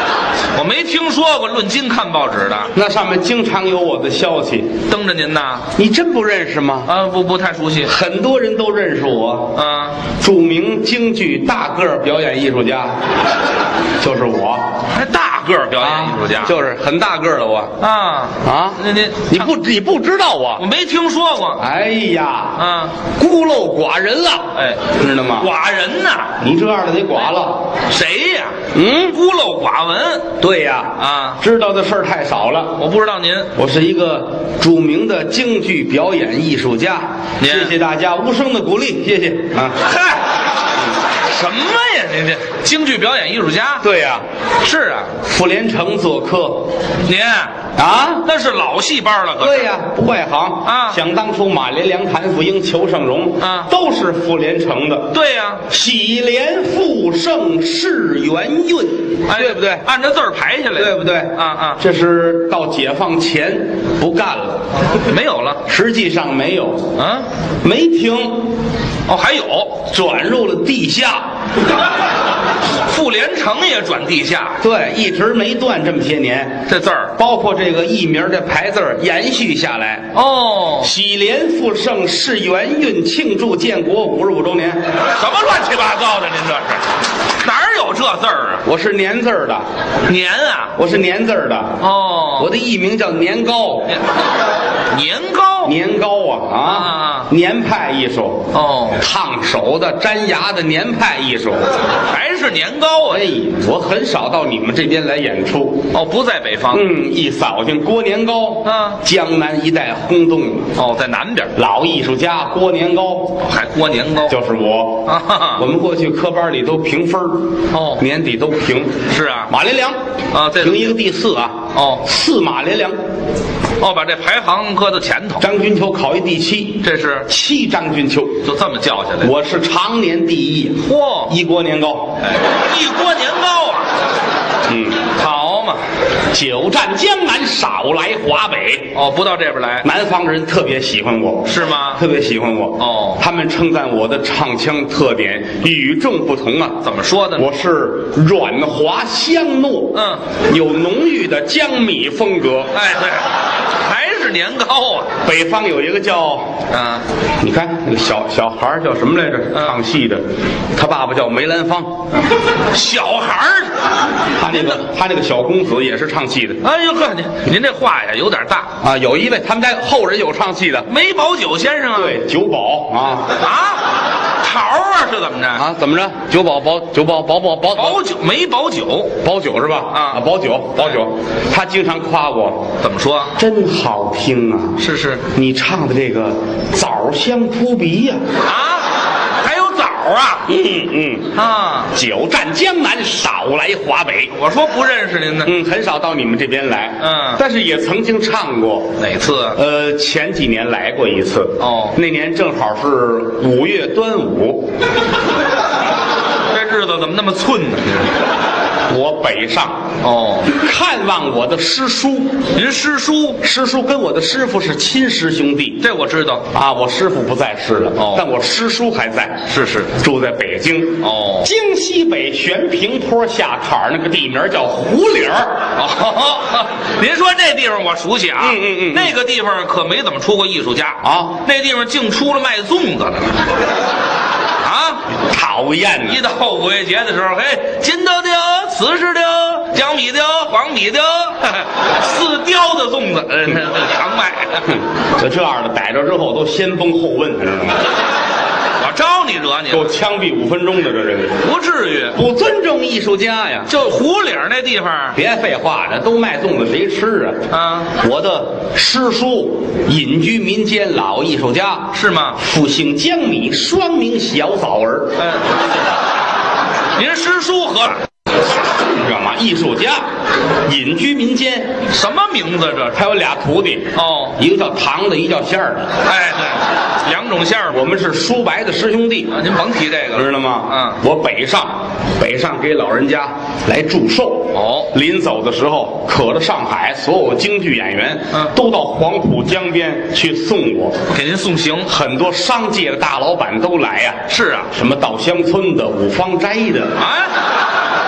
我没听说过论斤看报纸的， 那上面经常有我的消息。 登着您呐。 你真不认识吗？ 啊，不不太熟悉。 很多人都认识我。 啊， 著名京剧大个儿表演艺术家，就是我。 还大个儿表演艺术家， 啊、就是很大个儿的我。 啊啊， 那您你不你不知道我？ 我没听说过。 哎呀， 啊， 孤陋寡人了。 哎， 知道吗？ 寡人呐， 你这样的得寡了。 谁呀？ 嗯， 孤陋寡闻。 对呀。 啊， 知道的事儿太少了。 我不知道您。 我是一个著名的京剧表演艺术家。谢谢大家无声的鼓励，谢谢啊。 嗨，什么呀？您这京剧表演艺术家？ 对呀、啊， 是啊。 傅连城做客， 您啊， 那是老戏班了，可对呀、啊，不外行啊。 想当初马连良、谭富英、裘盛戎啊， 都是傅连城的。 对呀、啊， 喜连复盛世元运， 哎， 对不对？ 按照字儿排下来， 对不对？ 啊啊， 这是到解放前不干了， 没有了。 实际上没有啊， 没停。 哦，还有转入了地下。 傅连城也转地下， 对，一直没断这么些年。 这字儿， 包括这个艺名的牌字儿延续下来。 哦， 喜连复盛世元运，庆祝建国五十五周年。 什么乱七八糟的？您这是哪儿有这字儿啊？ 我是年字儿的， 年啊， 我是年字儿的。 哦， 我的艺名叫年糕。 年糕， 年糕啊啊！ 啊年派艺术哦， 烫手的、粘牙的年派艺术， 还是年糕啊？ 哎，我很少到你们这边来演出。 哦，不在北方。 嗯，一扫听郭年糕， 啊， 江南一带轰动。 哦，在南边， 老艺术家郭年糕， 还郭年糕， 就是我。 啊哈哈， 我们过去科班里都评分哦， 年底都评。 是啊， 马连良啊，这评一个第四啊。 哦， 四马连良。 哦，把这排行搁到前头。 张君秋考一第七， 这是七张君秋， 就这么叫下来。 我是常年第一。 嚯， 一锅年糕， 哎，一锅年糕啊。 嗯， 好嘛， 久战江南，少来华北。 哦，不到这边来。 南方人特别喜欢我， 是吗？ 特别喜欢我。 哦， 他们称赞我的唱腔特点与众不同啊。 怎么说的呢？ 我是软滑香糯， 嗯， 有浓郁的江米风格。 哎，对，还是年糕啊。 北方有一个叫， 嗯， 你看那个小小孩儿叫什么来着？ 嗯唱戏的，他爸爸叫梅兰芳。 小孩儿， 他那个他那个小公子也是唱戏的。 哎呦呵，您您这话呀有点大啊。有一位他们家后人有唱戏的， 梅葆玖先生啊。 对，酒保啊啊，桃啊是怎么着啊？怎么着？酒保保酒保保保保保酒梅葆玖保酒是吧？ 啊， 保酒保酒，他经常夸我， 怎么说？ 真好听啊！ 是是， 你唱的这个枣香扑鼻呀！ 啊，还有枣啊！ 嗯嗯啊， 久战江南，少来华北。 我说不认识您呢。 嗯，很少到你们这边来。 嗯， 但是也曾经唱过。 哪次？ 呃，前几年来过一次。 哦， 那年正好是五月端午。 这日子怎么那么寸呢？ 我北上哦， 看望我的师叔。 您师叔， 师叔跟我的师傅是亲师兄弟， 这我知道啊。我师傅不在世了， 哦， 但我师叔还在， 是是， 住在北京。 哦， 京西北悬平坡下坎儿，那个地名叫胡岭儿。 哦，您说这地方我熟悉啊。 嗯嗯嗯， 那个地方可没怎么出过艺术家啊， 那地方净出了卖粽子的。啊， 讨厌！ 一到五月节的时候，嘿，金刀雕、瓷实雕、江米雕、黄米雕，四雕的粽子，呃，常卖。 就这样的逮着之后都先崩后问，知道吗？ 我招你惹你了？ 够枪毙五分钟的这人， 不至于， 不尊重艺术家呀！ 就胡岭那地方， 别废话了，都卖粽子谁吃啊？ 啊， 我的师叔隐居民间，老艺术家是吗？ 复姓江米，双名小枣儿。 嗯，您师叔和知道吗？艺术家隐居民间， 什么名字这是？ 他有俩徒弟哦， 一个叫糖的，一个叫馅儿的。 哎，对，两种馅儿。 我们是叔伯的师兄弟啊，您甭提这个了， 知道吗？ 嗯， 我北上，北上给老人家来祝寿。 哦， 临走的时候，可着上海所有京剧演员， 嗯， 都到黄浦江边去送我， 给您送行。 很多商界的大老板都来呀、啊。 是啊， 什么稻香村的、五芳斋的啊。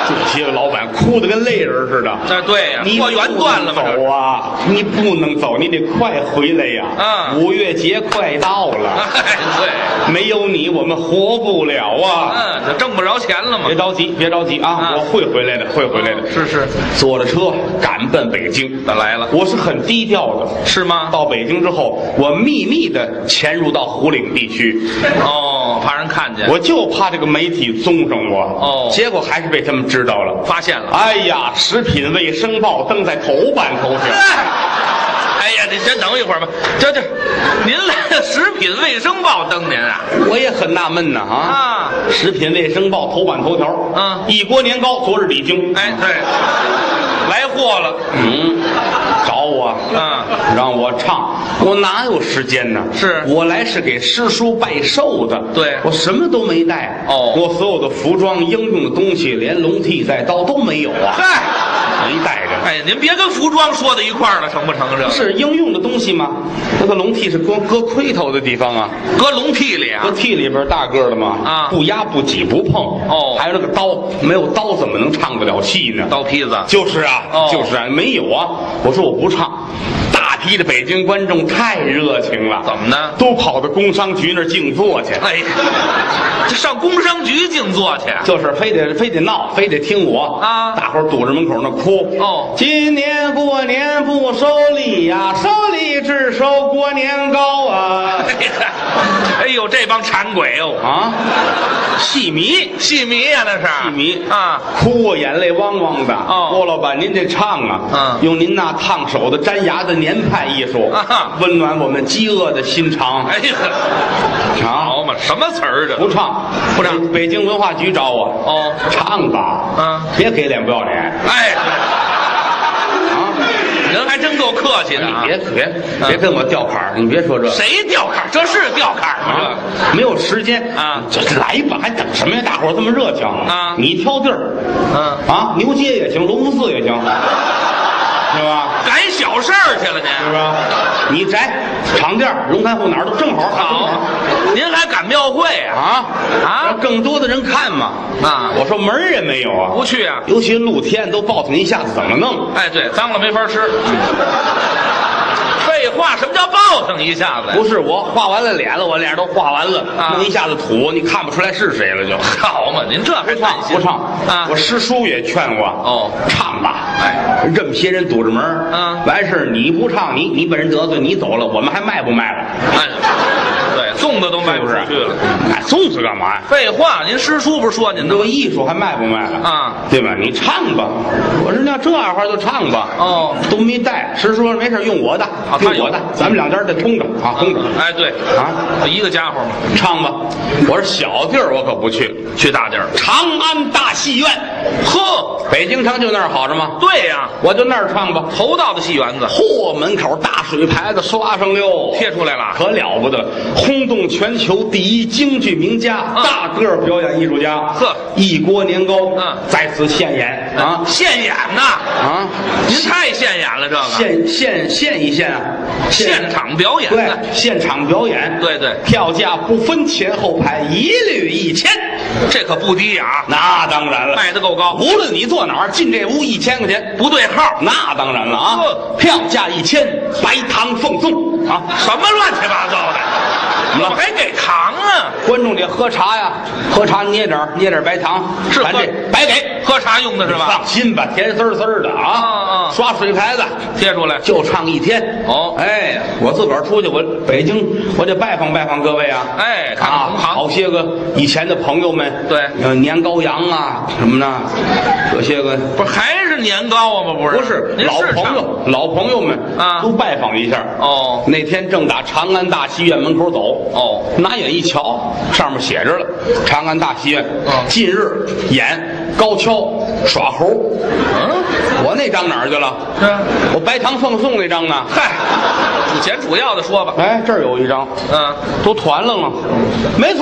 这些个老板哭得跟泪人似的。 啊，对呀， 你过元旦了嘛，这走啊！你不能走，你得快回来呀！ 嗯五月节快到了， 哎，对， 没有你我们活不了啊！ 嗯，这挣不着钱了嘛别。着急，别着急啊！ 啊我会回来的，会回来的。 是是， 坐着车赶奔北京， 咋来了？ 我是很低调的。 是吗？ 到北京之后，我秘密的潜入到胡岭地区， 哦，怕人看见。 我就怕这个媒体综上我。 哦结果还是被他们知道了， 发现了。 哎呀，《食品卫生报》登在头版头条。 哎呀，你先等一会儿吧。这这，您来《食品卫生报》登您啊？ 我也很纳闷呐啊！ 啊食品卫生报》头版头条， 嗯一国年糕昨日抵京。 哎，对，来货了。 嗯，找我， 嗯， 让我唱，我哪有时间呢？ 是我来是给师叔拜寿的， 对我什么都没带。 哦我所有的服装、应用的东西，连笼屉、带刀都没有啊， 嗨， 没带着。 哎，您别跟服装说到一块儿了，成不成？这是应用的东西吗？那个笼屉是搁搁盔头的地方啊， 搁笼屉里啊搁？屉里边大个的嘛， 啊不压不挤不碰。 哦还有那个刀，没有刀怎么能唱得了戏呢？ 刀坯子。 就是啊， 哦就是啊，没有啊。我说我不唱，大批的北京观众太热情了， 怎么呢？ 都跑到工商局那儿静坐去， 哎，这上工商局静坐去。 就是非得非得闹，非得听我啊大伙儿堵着门口那哭。 哦今年过年不收礼呀、收礼只收过年糕啊哎呦，这帮馋鬼哦！ 啊！戏迷戏迷呀、那是戏迷啊！ 哭我眼泪汪汪的。 哦郭老板，您这唱啊， 嗯用您那烫手的粘牙的年派艺术， 啊温暖我们饥饿的心肠。 哎呀， 啊， 好嘛，什么词儿这？ 不唱， 不唱北北京文化局找我。 哦唱吧。 嗯别给脸不要脸哎， 啊！ 人还真够客气的啊！ 你别别别跟我调坎儿，你别说这谁掉坎儿？这是掉坎儿吗？ 啊，没有时间啊这来吧，还等什么呀？大伙儿这么热情啊你挑地儿这，嗯， 啊，牛街也行，隆福寺也行，是吧？ 赶小事儿去了是您。 吧？你宅场店儿、龙潭湖哪儿都正好，正好好， 您还赶庙会啊？ 啊啊让更多的人看嘛啊我说门儿也没有啊， 不去啊？ 尤其露天都抱腾一下子，怎么弄？ 哎，对，脏了没法吃。废话，什么叫抱腾一下子呀？ 不是我画完了脸了，我脸都画完了， 啊弄一下子土，你看不出来是谁了就。 好嘛，您这还不唱担心不唱啊我师叔也劝我哦唱吧， 哎， 这么些人堵着门儿嗯完事儿你不唱，你你把人得罪，你走了，我们还卖不卖了？ 哎，对，粽子都卖不出去了。 买粽子干嘛呀？ 废话，您师叔不是说您你这个的吗？ 艺术还卖不卖了啊？ 对吧？你唱吧，我说那这样话就唱吧。 哦都没带，师叔说没事用我的， 啊他有用我的，咱们两家得通着啊，通着哎，对， 啊， 一个家伙嘛， 唱吧。我说小地儿我可不去， 去大地儿。 长安大戏院， 呵， 北京城就那儿好着吗？ 对呀， 我就那儿唱吧。 头道的戏园子嚯，门口大水牌子刷上溜， 贴出来了。 可了不得，轰动全球第一京剧名家、大个儿表演艺术家， 呵一锅年糕， 嗯在此现演啊现演呐！ 啊！ 您太现眼了，这个现现现一现啊， 现场表演对呢， 现场表演， 对对票价不分前后排，一律一千。 这可不低啊， 那当然了， 卖的够高， 无论你坐哪儿，进这屋一千块钱， 不对号， 那当然了啊呵！ 票价一千，白糖奉送啊！ 什么乱七八糟的？怎么还给糖啊？ 观众得喝茶呀，喝茶捏点儿捏点儿白糖， 是喝咱这白给。 喝茶用的是吧？ 放心吧，甜丝丝儿的啊！ 嗯嗯刷水牌子， 贴出来就唱一天。 哦哎，我自个儿出去，我北京，我得拜访拜访各位啊！ 哎看看啊同行好些个以前的朋友们， 对呃，年糕羊啊什么的，这些个不是还是年糕啊吗？不是， 不是您是唱老朋友，老朋友们啊都拜访一下。 哦那天正打长安大戏院门口走， 哦拿眼一瞧，上面写着了“长安大戏院”， 嗯近日演高跷、耍猴。 嗯， 我那张哪儿去了？ 是啊我白糖奉送那张呢？ 嗨，主前主要的说吧。 哎，这儿有一张， 嗯， 都团楞了。没错儿，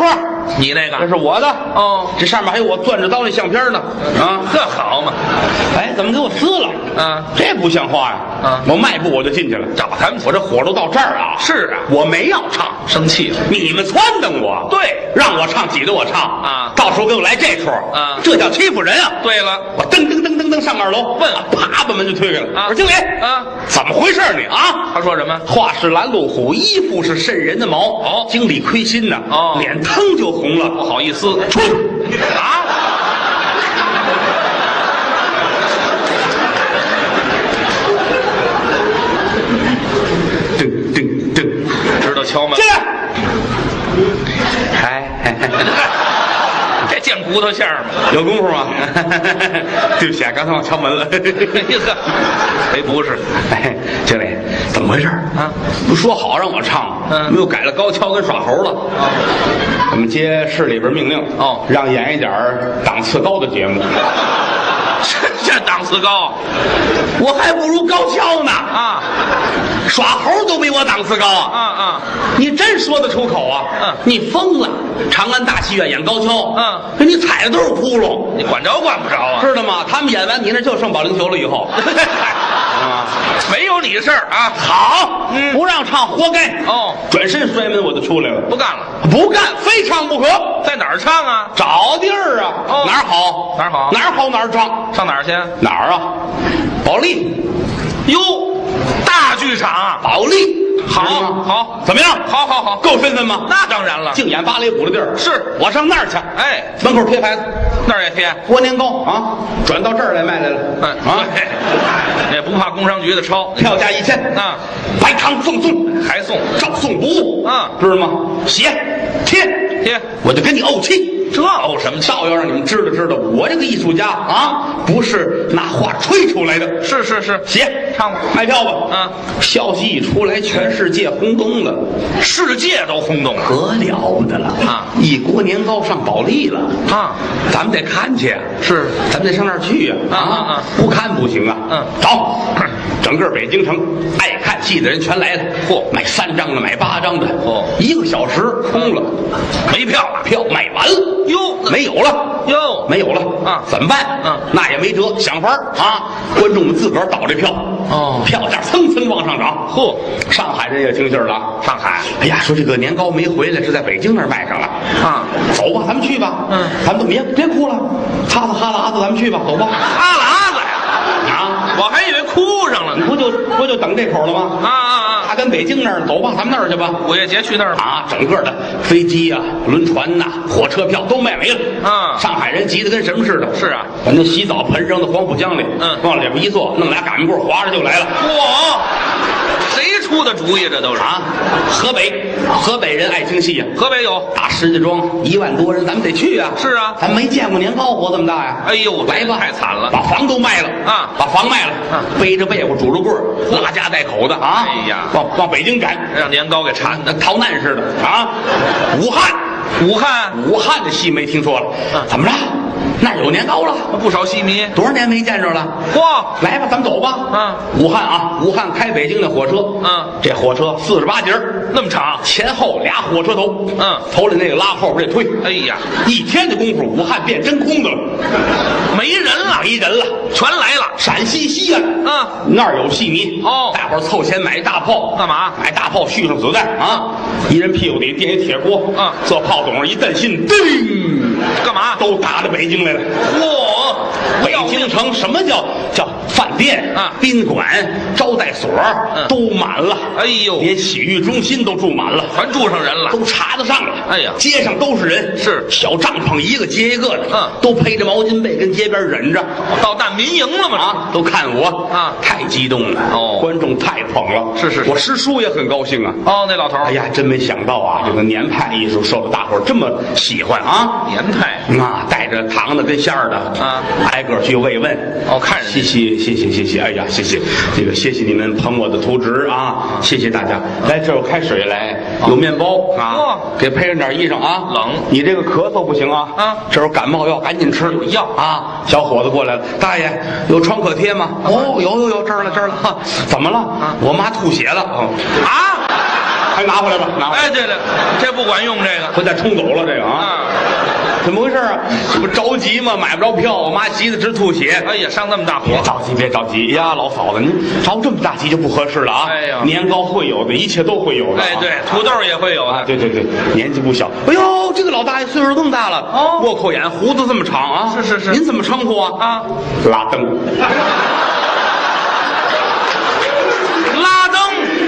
你那个这是我的哦， 这上面还有我攥着刀那相片呢啊， 这好嘛？ 哎，怎么给我撕了？ 啊， 这不像话呀！ 啊， 我迈步我就进去了， 找他们， 我这火都到这儿啊！ 是啊， 我没要唱， 生气了， 你们撺掇我， 对， 让我唱挤着我唱啊， 到时候给我来这出啊， 这叫欺负人啊！ 对了， 我噔噔噔噔噔上二楼， 问啪把门就推开了。 啊， 我说经理啊， 怎么回事你啊？ 他说什么？ 话是拦路虎，衣服是瘆人的毛。 哦， 经理亏心呐， 哦， 脸腾就红了， 不好意思， 出啊！ 噔噔噔， 知道敲门进来。哎， 这见骨头馅儿吗？ 有功夫吗？对不起啊，刚才我敲门了。 哎，不是， 哎，经理，怎么回事啊？不说好让我唱，嗯，又改了高跷跟耍猴了。哦，我们接市里边命令， 哦， 让演一点档次高的节目。 这档次高， 我还不如高跷呢啊！ 耍猴都比我档次高啊！ 啊啊！ 你真说得出口啊？ 嗯， 你疯了！长安大戏院演高跷， 嗯， 你踩的都是窟窿， 你管着管不着啊？ 知道吗？他们演完你那就剩保龄球了，以后啊， 没有你事儿啊！ 好， 嗯， 不让唱活该。 哦， 转身摔门我就出来了， 不干了， 不干，非唱不可。 在哪儿唱啊？ 找地儿啊！ 哦， 哪儿好？ 哪儿好？ 哪儿好哪儿唱？ 上哪儿去？ 哪儿啊？保利。 哟，大剧场。 保利。 好，好， 怎么样？ 好好好， 够身份吗？ 那当然了， 净演芭蕾舞的地儿， 是我上那儿去。 哎， 门口贴牌子， 那儿也贴过年糕啊，转到这儿来卖来了。 嗯啊， 也不怕工商局的抄， 票价一千啊， 白糖送送， 还送， 照送不误。 啊， 知道吗？写贴贴， 我就跟你怄气。 这怄什么气？ 倒要让你们知道知道，我这个艺术家啊，不是拿话吹出来的。 是是是， 写唱吧， 卖票吧。 啊， 消息一出来，全世界轰动了， 世界都轰动了， 可了不得了啊！ 一国年糕上保利了啊！ 咱们得看去， 是， 咱们得上那儿去呀！ 啊啊啊！ 不看不行啊！ 嗯， 走，整个北京城爱看戏的人全来了。嚯，买三张的，买八张的。 哦， 一个小时空了， 没票了， 票卖完了。 哟， 没有了， 哟， 没有了啊！ 怎么办？ 嗯， 那也没辙，想法啊！观众们自个儿倒这票， 哦， 票价蹭蹭往上涨。 嚯， 上海人也听信儿了， 上海， 哎呀，说这个年糕没回来，是在北京那儿卖上了啊！ 走吧，咱们去吧。 嗯， 咱们都别别哭了，擦擦哈喇子，咱们去吧，走吧。 哈喇子呀！ 啊， 我还以为哭上了呢。 不就不就等这口了吗？ 啊啊啊！ 他跟北京那儿走吧，咱们那儿去吧。 五月节去那儿吧。 啊，整个的飞机呀、轮船呐、火车票都卖没了。 啊， 上海人急得跟什么似的。 是啊， 把那洗澡盆扔到黄浦江里， 嗯， 往里边一坐，弄俩擀面棍划着就来了。 嚯，谁出的主意？这都是啊，河北，河北人爱听戏呀、 河北有大石家庄一万多人，咱们得去啊。 是啊， 咱没见过年糕活这么大呀。 哎呦， 来吧， 太惨了， 把房都卖了啊， 把房卖了， 啊， 背着被窝拄着棍儿，拉家带口的啊。 哎呀， 往往北京赶， 让年糕给馋的， 逃难似的啊。武汉， 武汉， 武汉的戏没听说了， 嗯， 怎么着？那儿有年糕了， 不少戏迷， 多少年没见着了？ 嚯， 来吧，咱们走吧。 嗯， 武汉啊，武汉开北京的火车， 嗯， 这火车四十八节那么长， 前后俩火车头， 嗯， 头里那个拉，后边这推。 哎呀， 一天的功夫，武汉变真空的了， 没人了， 没人了， 全来了。 陕西西安， 嗯， 那儿有戏迷哦， 大伙儿凑钱买大炮， 干嘛？ 买大炮，续上子弹啊！一人屁股底垫一铁锅， 嗯， 坐炮筒上一蹬信，叮， 干嘛？ 都打到北京来了。 嚯， 北京城什么叫叫饭店啊、 宾馆、招待所嗯都满了。 哎呦， 连洗浴中心都住满了， 全住上人了， 都查得上了。 哎呀， 街上都是人， 是小帐篷一个接一个的， 嗯， 都披着毛巾被跟街边忍着。 到大民营了吗？ 啊，都看我啊， 太激动了哦， 观众太捧了， 是是是我师叔也很高兴啊。 哦，那老头儿， 哎呀，真没想到啊，这个年派艺术受到大伙儿这么喜欢啊！ 年派啊，带着糖的跟馅儿的啊， 挨个去慰问。 哦，看人家谢谢谢谢谢谢，哎呀，谢谢这个谢谢你们捧我的图纸啊，谢谢大家。来，这有开水来，有面包啊哇， 给配上点衣裳啊。 冷， 你这个咳嗽不行啊啊， 这有感冒药，赶紧吃药啊。小伙子过来了，大爷有创可贴吗？哦，有有有，这儿了这儿了。哈，怎么了？我妈吐血了。 啊， 还拿回来吧，拿回来。 哎，对了，这不管用，这个回再冲走了这个啊。 啊， 怎么回事啊？这不着急吗？买不着票，我妈急得直吐血。 哎呀，上这么大火， 别着急，别着急呀，老嫂子，您着这么大急就不合适了啊！ 哎呀年糕会有的，一切都会有的、啊。 哎，对，土豆也会有的。 啊，对对对，年纪不小。哎呦，这个老大爷岁数这么大了， 哦倭寇眼，胡子这么长啊！ 是是是您怎么称呼啊？ 啊， 拉登。 拉登，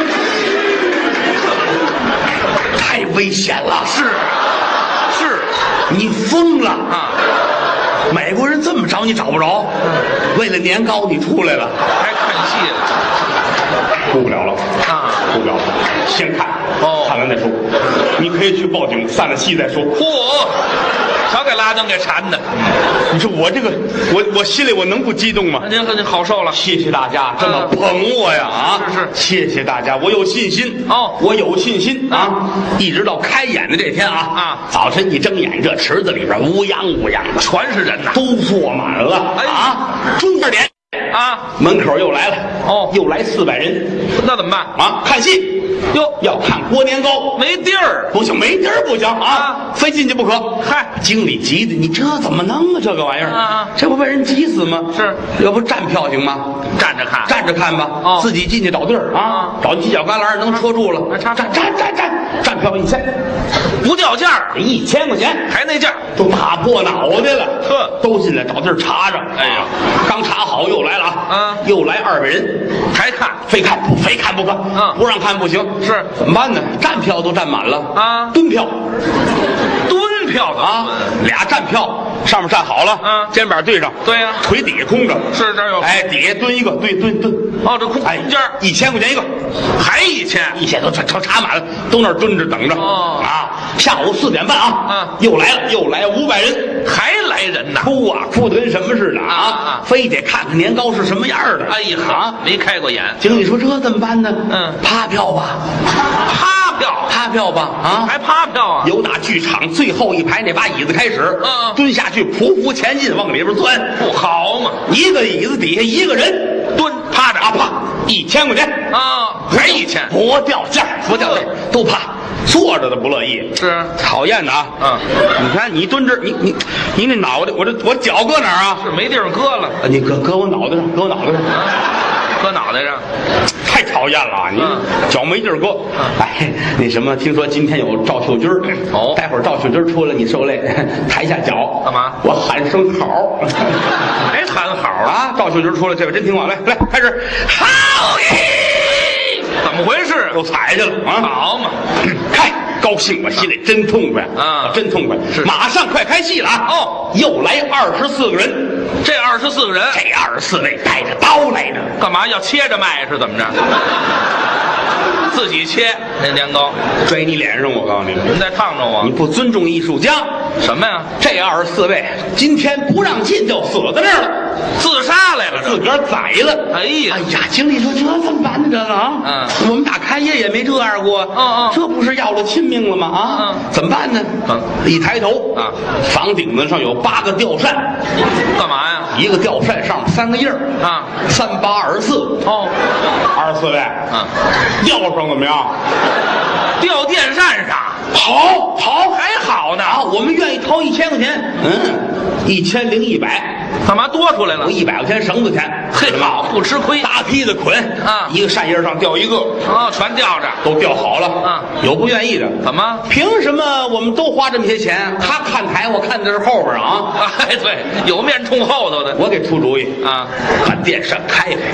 太危险了！ 是是你疯了啊！ 美国人这么找你找不着，为了年糕你出来了， 还看戏了顾不了了啊！ 顾不了了，先看哦看完再说。你可以去报警，散了戏再说。 嚯，瞧给拉登给缠的。 你说我这个，我我心里我能不激动吗？ 您您好受了。 谢谢大家这么捧我呀啊！ 是是谢谢大家，我有信心哦我有信心啊！一直到开演的这天啊啊早晨一睁眼，这池子里边乌泱乌泱的， 全是人呐都坐满了哎啊！中间点， 啊！ 门口又来了哦又来四百人那怎么办？ 啊！看戏哟，要看郭年糕。 没地儿。 不行，没地儿不行啊啊， 非进去不可。 嗨经理急的，你这怎么弄啊？这个玩意儿， 啊啊这不被人急死吗？ 是， 要不站票行吗？ 站着看。 站着看吧， 哦自己进去找地儿啊啊， 找犄角旮旯能戳住了， 那插站站站站，站票一千， 不掉价儿， 一千块钱， 还那价儿。 都打破脑袋了， 呵都进来找地儿查着。 哎呀， 刚查好又来了啊， 啊又来二百人， 还看。 非看不非看不可， 嗯不让看不行， 是怎么办呢？站票都站满了啊蹲票蹲票的啊，俩站票上面站好了， 嗯肩膀对上， 对呀腿底下空着， 是这儿有。 哎，底下蹲一个，对蹲蹲， 哦，这空哎空间儿一千块钱一个， 还一千。 一切都查查查满了，都那儿蹲着等着。 哦啊，下午四点半啊， 嗯又来了，又来五百人， 还来人呢。 哭啊，哭得跟什么似的啊啊非得看看年糕是什么样的。 哎呀， 啊， 没开过眼。 经理说这怎么办呢？ 嗯趴票吧， 趴票， 趴票吧，啊， 还趴票啊？ 由打剧场最后一排那把椅子开始， 嗯嗯蹲下去，匍匐前进，往里边钻， 不好嘛？ 一个椅子底下一个人蹲趴着啊，啪，一千块钱啊，还一千。 不掉价，不掉价，都怕，坐着的不乐意， 是讨厌的啊。 嗯， 你看你蹲这儿，你你你那脑袋，我这我脚搁哪儿啊？ 是没地儿搁了啊你搁搁我脑袋上，搁我脑袋上， 啊，搁脑袋上。 太讨厌了啊！你嗯脚没地儿搁。哎，那什么，听说今天有赵秀军儿哦待会儿赵秀军儿出来，你受累，抬下脚干嘛我喊声好。 还喊好啊？ 啊，赵秀军儿出来，这回真听话，来来，开始，好耶！ 怎么回事？ 又踩去了啊！ 好嘛？ 开，高兴，我心里真痛快啊真痛快。 是马上快开戏了啊！ 哦， 又来二十四个人， 这二十四个人这二十四位带着刀来着。 干嘛要切着卖是怎么着？自己切那年糕， 拽你脸上，我告诉你， 您再烫着我你不尊重艺术家。 什么呀？ 这二十四位今天不让进，就死在那儿了， 自杀来了这？ 自个儿宰了。 哎呀哎呀，经理说这怎么办呢？这个啊， 嗯我们打开业也没这样过， 嗯嗯这不是要了亲命了吗？啊， 嗯怎么办呢？ 嗯一抬头啊， 房顶子上有八个吊扇， 干嘛呀？ 一个吊扇上面三个印儿啊， 三八二十四， 哦， 二十四位， 啊， 吊上怎么样？ 吊电扇上， 好，好， 还好呢。 啊，我们愿意掏一千块钱，嗯，一千零一百， 干嘛多出来了有？一百块钱绳子钱， 嘿，好，不吃亏大坯子捆啊一个扇叶上吊一个， 哦，全吊着。 都吊好了啊有不愿意的， 怎么？ 凭什么我们都花这么些钱？他看台，我看的是后边啊。 哎，对，有面冲后头的我给出主意啊， 把电扇开开，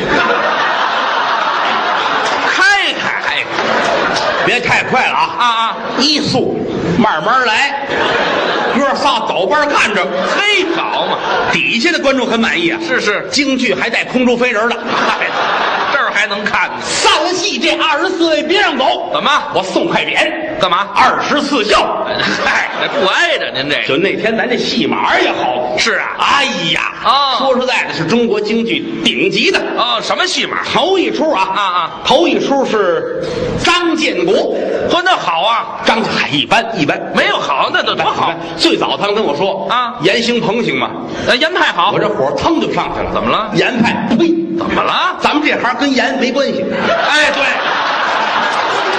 开开开别太快了啊啊啊！ 一速，慢慢来，哥仨倒班干着。 嘿，好嘛， 底下的观众很满意啊， 是是， 京剧还带空中飞人的。 哎，这儿还能看呢？ 散了戏，这二十四位别让走。 怎么？ 我送快匾， 干嘛？ 二十四孝。 嗨，这不挨着您这个。 就那天咱这戏码也好。 是啊， 哎呀， 哦说实在的，是中国京剧顶级的。 哦，什么戏码？ 头一出啊啊啊， 头一出是张建国， 嚯，那好啊， 张还一般一般， 没有好，那那多好一般。最早他们跟我说啊严兴鹏行吗？ 呃，严派好我，这火腾就上去了。 怎么了严派，呸， 怎么了？ 咱们这行跟严没关系。 哎，对，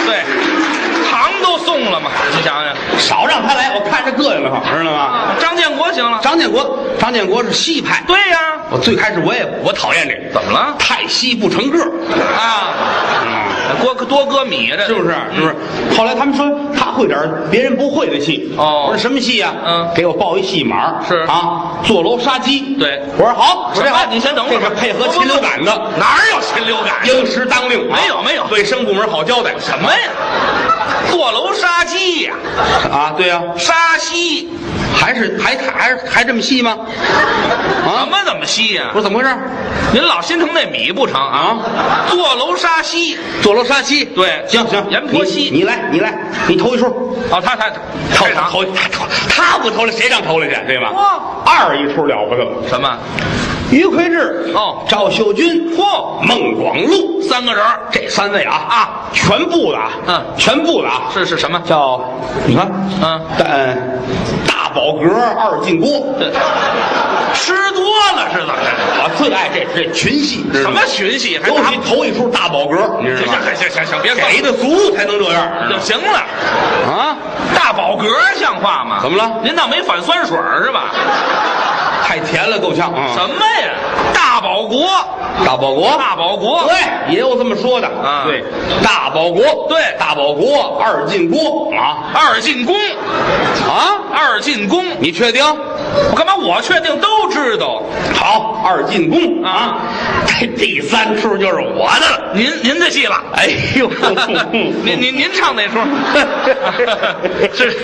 对，糖都送了嘛，你想想， 少让他来，我看着膈应了，知道吗？ 啊，张建国行了。 张建国，张建国是西派。 对呀、啊， 我最开始我也我讨厌这个， 怎么了？ 太稀不成个啊，嗯，多多搁米这是不是？是不是？后来他们说他会点别人不会的戏。 哦， 我说什么戏呀？ 嗯， 给我报一戏码。 是啊，坐楼杀鸡。 对， 我说好，我说好， 你先等会儿。 这是配合禽流感的， 哪有禽流感？ 应时当令。 没有没有， 卫生部门好交代。 什么呀？坐楼杀鸡呀？ 啊，对呀， 杀鸡。 还是还还还还这么细吗？啊， 怎么怎么稀呀？ 不是怎么回事？ 您老心疼那米不成啊？坐楼杀鸡， 坐楼杀鸡。 对， 行行， 阎婆惜， 你来，你来，你投一出。 哦，他他投投他投，他不投了，谁让投了去？对吧？二一出了不得。 什么？ 于魁智哦， 赵秀军， 嚯， 孟广禄三个人， 这三位啊啊， 全部的啊， 嗯， 全部的啊， 是是什么？ 叫你看， 嗯， 大大宝阁二进锅， 吃多了是怎么着？ 我最爱这这群戏， 什么群戏？还尤其头一出大宝阁，你知道吗？ 行行行行，别给的足才能这样就行了啊！ 大宝阁像话吗？ 怎么了？ 您倒没反酸水是吧？ 太甜了，够呛啊！ 什么呀？大保国， 大保国， 大保国， 对，也有这么说的啊。 对，大保国， 对， 大保国二进宫啊， 二进宫啊， 二进宫， 你确定？ 我干嘛？我确定都知道。 好，二进宫啊，这第三出就是我的了。 您您的戏了？ 哎呦， 您您您唱哪出？是。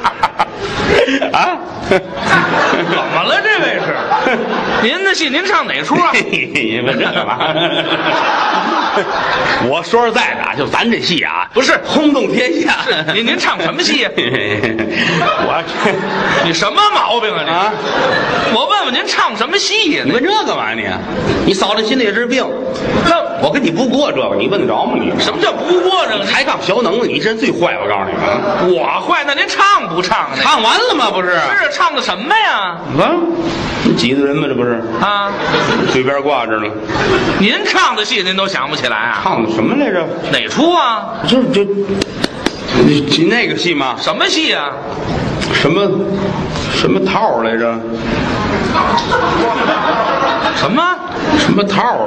啊， 怎么了？这位是您的戏，您唱哪出啊？ 你问这干嘛？我说实在的啊，就咱这戏啊， 不是轰动天下。 您您唱什么戏呀？ 我你什么毛病啊你？ 啊！ 我问问您唱什么戏呀？ 你问这干嘛你？你嫂子心里也是病。 那我跟你不过这个，你问得着吗你？ 什么叫不过这个？ 抬杠小能子，你这人最坏，我告诉你们。 我坏，那您唱不唱？ 唱完了吗？不是？ 是唱的什么呀？ 啊，你挤的人吗？这不是啊， 嘴边挂着呢。 您唱的戏您都想不起来啊？ 唱的什么来着？ 哪出啊？ 就就就那个戏吗？ 什么戏啊？ 什么什么套来着？ 什么什么套？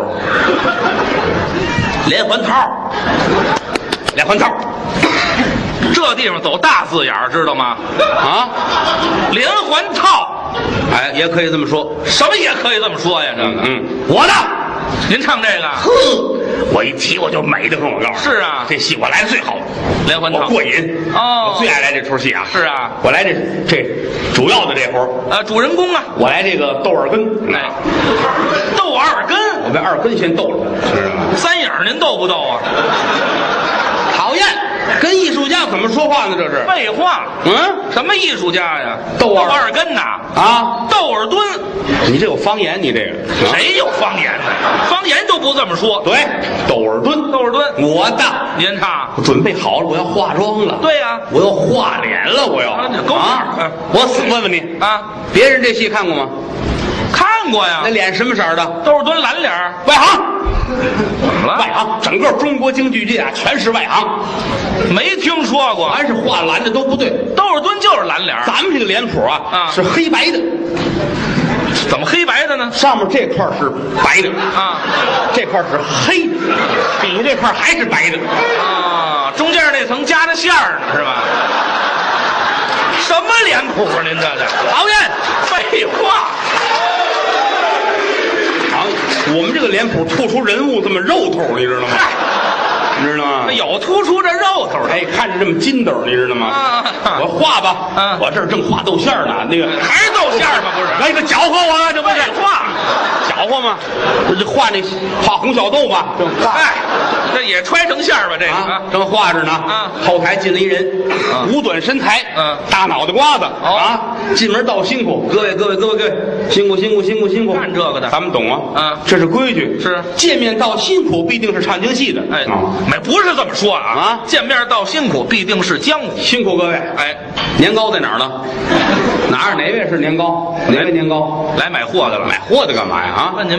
连环套，连环套。 这地方走大字眼儿，知道吗？ 啊， 连环套， 哎，也可以这么说。 什么也可以这么说呀？这个， 嗯，我的， 您唱这个， 呵，我一提我就美得很。我告诉你， 是啊， 这戏我来的最好， 连环套我过瘾哦， 我最爱来这出戏啊。 是啊， 我来这这主要的这活呃，主人公啊， 我来这个逗二根， 哎，逗二根， 我被二根先逗了，知道吗？ 三影您逗不逗啊？ 讨厌。跟艺术家怎么说话呢？这是废话。 嗯， 什么艺术家呀？ 窦尔二根呐？ 啊， 窦尔敦。 你这有方言，你这个谁有方言呢？方言都不这么说。 对，窦尔敦， 窦尔敦， 我的。 您唱， 我准备好了，我要化妆了。 对呀， 我要画脸了，我要。 啊，够啊！我问问你啊， 别人这戏看过吗？ 看过呀。 那脸什么色的？ 窦尔敦蓝脸， 外行。 怎么了？ 外行，整个中国京剧界啊，全是外行。 没听说过， 凡是画蓝的都不对。 窦尔敦就是蓝脸， 咱们这个脸谱啊， 啊是黑白的。 怎么黑白的呢？ 上面这块是白的啊， 这块是黑的，底下这块还是白的啊，中间那层加着馅儿呢，是吧？什么脸谱啊？您这是讨厌， 废话。 啊，我们这个脸谱突出人物这么肉头，你知道吗？你知道吗？ 那有突出这肉头的， 哎，看着这么筋斗，你知道吗？ 啊， 我画吧， 啊， 我这儿正画豆馅儿呢，那个还是豆馅儿吗？不是， 来个搅和我，这不是画搅和吗？不是画那画红小豆吧？正画， 哎，这也揣成馅儿吧？这个啊，正画着呢。 啊， 后台进来一人，五短身材， 嗯， 大脑袋瓜子啊，进门道辛苦，各位各位各位各位，辛苦辛苦辛苦辛苦， 干这个的， 咱们懂啊？ 啊， 这是规矩， 是见面道辛苦，必定是唱京戏的。 哎，没不是这么说啊啊！见面道辛苦，必定是江湖辛苦各位。 哎， 年糕在哪儿呢？哪儿哪位是年糕？哪位年糕？ 来买货的了？ 买货的干嘛呀？啊， 问您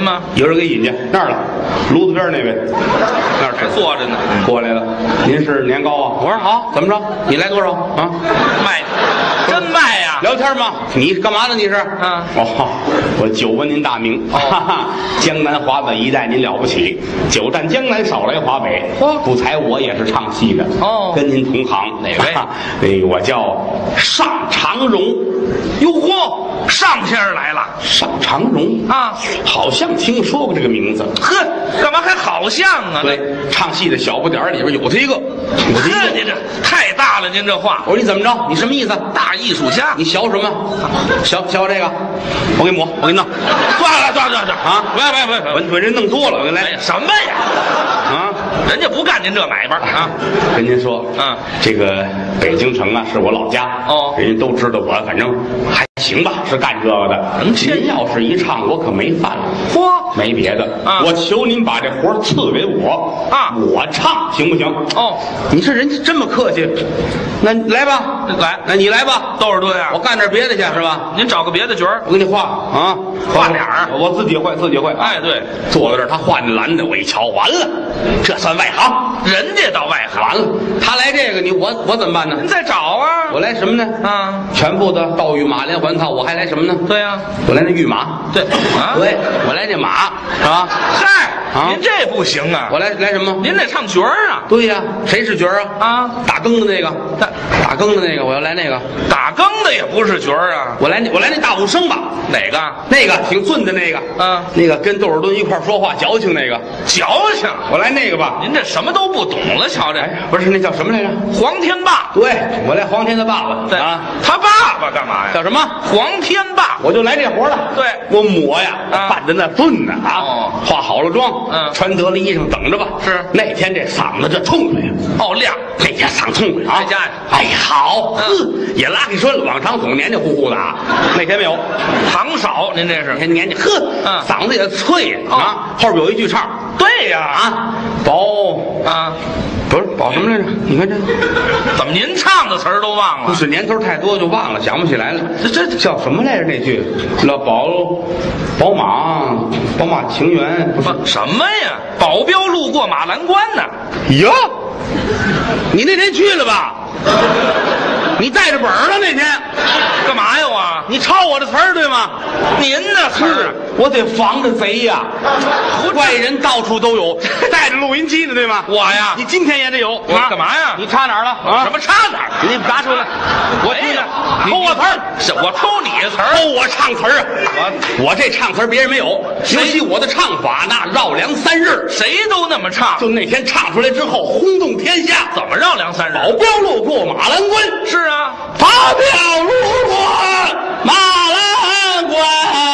您吗？ 有人给引去那儿了，炉子边那位，那儿还坐着呢。 过来了。您是年糕啊？我说好，怎么着？你来多少啊？ 卖，真卖呀、啊？ 聊天吗？你干嘛呢？你是？ 啊， 哦，我久闻您大名，哦、哈哈，江南华北一带您了不起，久战江南，少来华北。哦，不才我也是唱戏的，哦，跟您同行。 哪位？ 哎，我叫尚长荣。 哟嚯，尚先生来了。 尚长荣啊，好像听说过这个名字。 呵，干嘛还好像啊？ 对，唱戏的小不点里边有他一个。有他一个， 您这太大了，您这话。 我说你怎么着？你什么意思？ 大艺术家？ 你学什么？学学这个？我给你抹，我给你弄。 算了算了算了啊！ 别别别，我我这弄多了，我给来。 什么呀？ 啊， 人家不干您这买卖啊！ 跟您说，嗯，这个北京城啊是我老家哦，人家都知道我，反正还行吧，是干这个的。您要是一唱，我可没饭了。嚯，没别的，啊，我求您把这活赐给我啊，我唱行不行？哦，你是人家这么客气，那来吧， 来， 那你来吧， 窦尔敦啊， 我干点别的去是吧？ 您找个别的角儿， 我给你画啊， 画脸儿， 我自己会，自己会。 哎，对， 坐在这儿，他画那蓝的，我一瞧，完了，这算外行， 人家到外行， 完了，他来这个，你我我怎么办呢？ 您再找啊， 我来什么呢？啊，全部的道玉马连环套，我还来什么呢？ 对呀， 我来那玉马， 对，啊， 对，我来这马，是吧？ 嗨，您这不行啊！ 我来来什么？ 您得唱角儿啊！ 对呀，谁是角儿啊？啊，打更的那个，打打更的那个，我要来那个。 打更的也不是角儿啊！ 我来我来那大武生吧。 哪个？ 那个挺俊的那个，啊，那个跟窦尔敦一块说话矫情那个。 矫情！ 我来那个吧。 您这什么都不懂了，瞧这。 不是那叫什么来着？ 黄天霸。对， 我来黄天的爸爸。 对啊，他爸爸干嘛呀？ 叫什么？ 黄天霸。 我就来这活了。对，我抹呀，扮的那俊呢啊，化好了妆，嗯，穿得了衣裳，等着吧。是那天这嗓子这痛快呀，哦亮，那天嗓痛快啊。在家呀，哎呀好，呵，也拉开栓了，往常总黏黏糊糊的啊。那天没有， 糖少，您这是？ 那天黏黏，呵，嗯，嗓子也脆啊。后边有一句唱， 对呀啊，保啊。不是保什么来着？你看这， 怎么您唱的词儿都忘了？ 不是年头太多就忘了，想不起来了。这这叫什么来着？那句老保宝马宝马情缘不是什么呀？保镖路过马栏关呢。 哟，你那天去了吧？你带着本儿了那天， 干嘛呀我？ 你抄我的词儿对吗？ 您的词儿， 我得防着贼呀，坏人到处都有，带着录音机呢对吗？ 我呀， 你今天也得有。 我干嘛呀？ 你插哪儿了？啊？ 什么插哪儿？ 你拿出来，我听着，偷我词儿， 我偷你的词儿， 偷我唱词儿啊！我我这唱词儿别人没有，尤其我的唱法那绕梁三日， 谁都那么唱。 就那天唱出来之后，轰动天下。 怎么绕梁三日？ 保镖路过马栏关。 是啊， 保镖路过马栏关。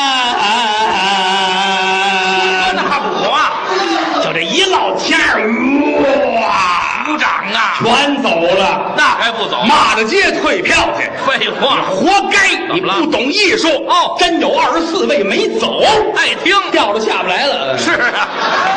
那补啊， 就这一落天儿，哇， 鼓掌啊， 全走了。 那还不走？ 骂着街退票去。 废话， 活该！你不懂艺术哦。真有二十四位没走， 爱听， 掉了下不来了。 是啊。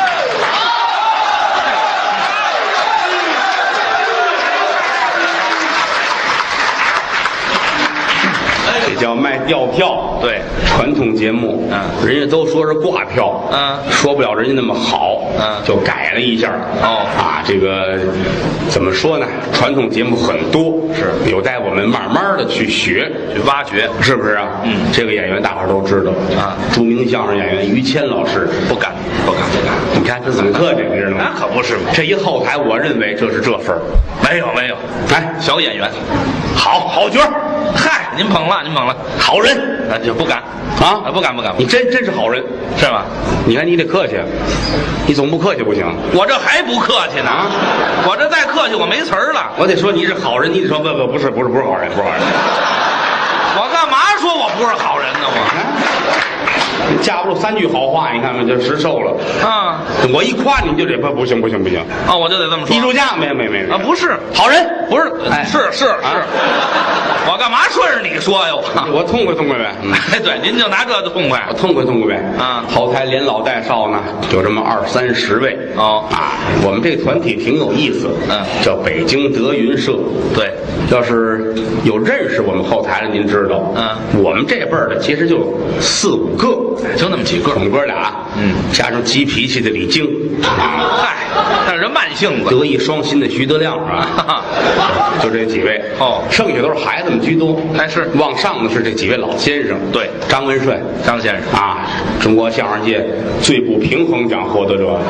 这叫卖吊票， 对， 传统节目，嗯，人家都说是挂票，嗯，说不了人家那么好，嗯，就改了一下，哦，啊，这个怎么说呢？传统节目很多，是有待我们慢慢的去学， 去挖掘， 是不是啊？嗯，这个演员大伙都知道啊，著名相声演员于谦老师， 不敢，不敢，不敢， 你看这很客气，你知道吗？ 那可不是嘛， 这一后台，我认为这是这份儿， 没有，没有， 哎， 小演员， 好好角儿。 嗨，您捧了，您捧了， 好人， 那就不敢啊， 不敢不敢， 你真真是好人， 是吧？ 你看你得客气，你总不客气不行。 我这还不客气呢，啊、我这再客气我没词儿了。 我得说你是好人，你得说不不不是不是不是好人，不是好人。 我干嘛说我不是好人呢？我。 架不住三句好话，你看看就实受了啊！我一夸你就得不不行不行不行啊！我就得这么说。 艺术家没没没啊，不是好人， 不是，哎，是是是，我干嘛顺着你说呀？ 我我痛快痛快呗！ 哎，对，您就拿这就痛快， 我痛快痛快呗！啊，后台连老带少呢，有这么二三十位哦啊！我们这个团体挺有意思，嗯，叫北京德云社。 对， 要是有认识我们后台的，您知道， 嗯， 我们这辈儿的其实就四五个， 就那么几个。 我们哥俩， 嗯， 加上急脾气的李菁， 嗨，那是慢性子。 德艺双馨的徐德亮，是吧？就这几位。 哦， 剩下都是孩子们居多。 还是往上的是这几位老先生。 对， 张文顺， 张先生啊，中国相声界最不平衡奖获得者。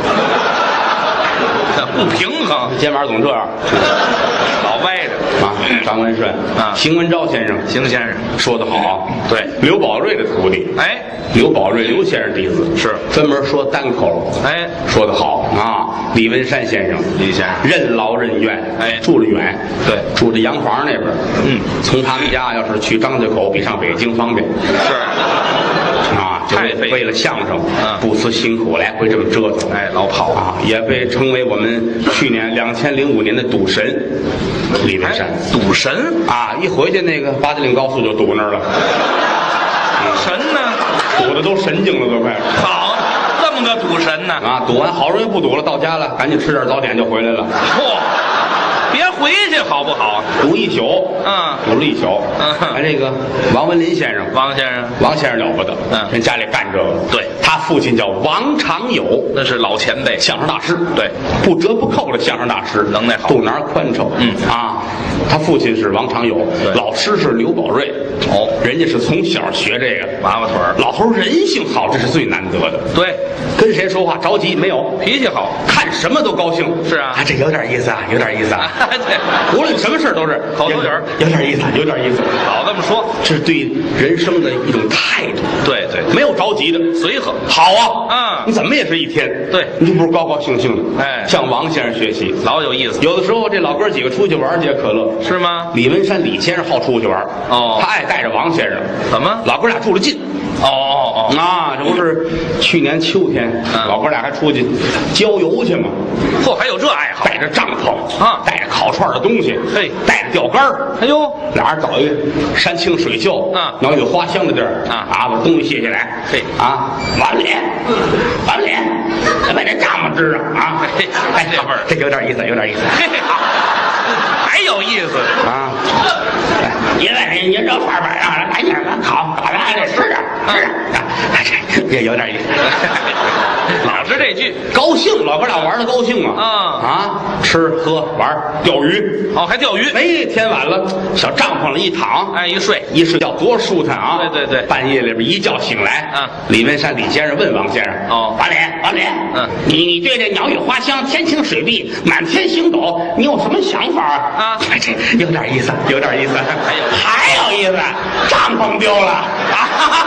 不平衡， 肩膀总这样， 老歪着啊。张文顺啊， 邢文昭先生， 邢先生说得好。 对， 刘宝瑞的徒弟， 哎， 刘宝瑞刘先生弟子是专门说单口， 哎， 说得好啊。李文山先生， 李先生任劳任怨， 哎， 住得远， 对， 住在洋房那边， 嗯， 从他们家要是去张家口比上北京方便， 是啊，就为为了相声， 嗯， 不辞辛苦来回这么折腾， 哎，老跑啊，也被称为我们去年两千零五年的赌神，李文山， 赌神啊，一回去那个八达岭高速就堵那儿了， 神呢， 堵的都神经了，都快。 好，这么个赌神呢， 啊，赌完好容易不赌了，到家了，赶紧吃点早点就回来了。 嚯！别回去好不好？ 赌一宿， 嗯， 赌了一宿。 嗯， 哎，这个王文林先生， 王先生， 王先生了不得， 嗯， 人家里干这个， 对， 他父亲叫王长友， 那是老前辈， 相声大师， 对， 不折不扣的相声大师， 能耐好， 肚腩宽敞， 嗯啊，他父亲是王长友，老师是刘宝瑞， 哦， 人家是从小学这个娃娃腿儿， 老头人性好，这是最难得的， 对， 跟谁说话着急没有， 脾气好， 看什么都高兴， 是啊， 啊，这有点意思啊，有点意思啊， 对， 无论什么事都是口头语儿， 有点意思，有点意思， 老这么说， 这是对人生的一种态度， 对对， 没有着急的， 随和， 好啊， 嗯， 你怎么也是一天， 对， 你就不是高高兴兴的， 哎， 向王先生学习， 老有意思。 有的时候这老哥几个出去玩解可乐， 是吗？ 李文山李先生好出去玩， 哦， 他爱带着王先生， 怎么？ 老哥俩住得近。 哦哦哦，啊，这不是去年秋天， 嗯、 老哥俩还出去郊游去嘛？ 嚯，还有这爱好， 带着帐篷啊， 带着烤串的东西， 嘿， 带着钓竿哎呦， 俩人找一个山清水秀， 啊， 然后有花香的地儿， 啊啊，把东西卸下来， 嘿， 啊，完了，完了，再把这帐篷支上啊， 嘿，哎，这味儿， 这有点意思，有点意思， 嘿嘿，好，还有意思啊。你这你这串板啊，赶紧烤，烤完还得吃点，吃点，这也有点意思。 老是这句， 高兴，老哥俩玩的高兴啊！ 啊啊，吃喝玩钓鱼， 哦，还钓鱼。 哎，天晚了，小帐篷里一躺， 哎，一睡一睡觉多舒坦啊！ 对对对， 半夜里边一觉醒来， 啊， 李文山李先生问王先生：“ 哦， 王脸，王脸， 嗯， 你你对这鸟语花香、天晴水碧、满天星斗，你有什么想法啊？” 啊， 这有点意思，有点意思， 还有还有意思，帐篷丢了啊！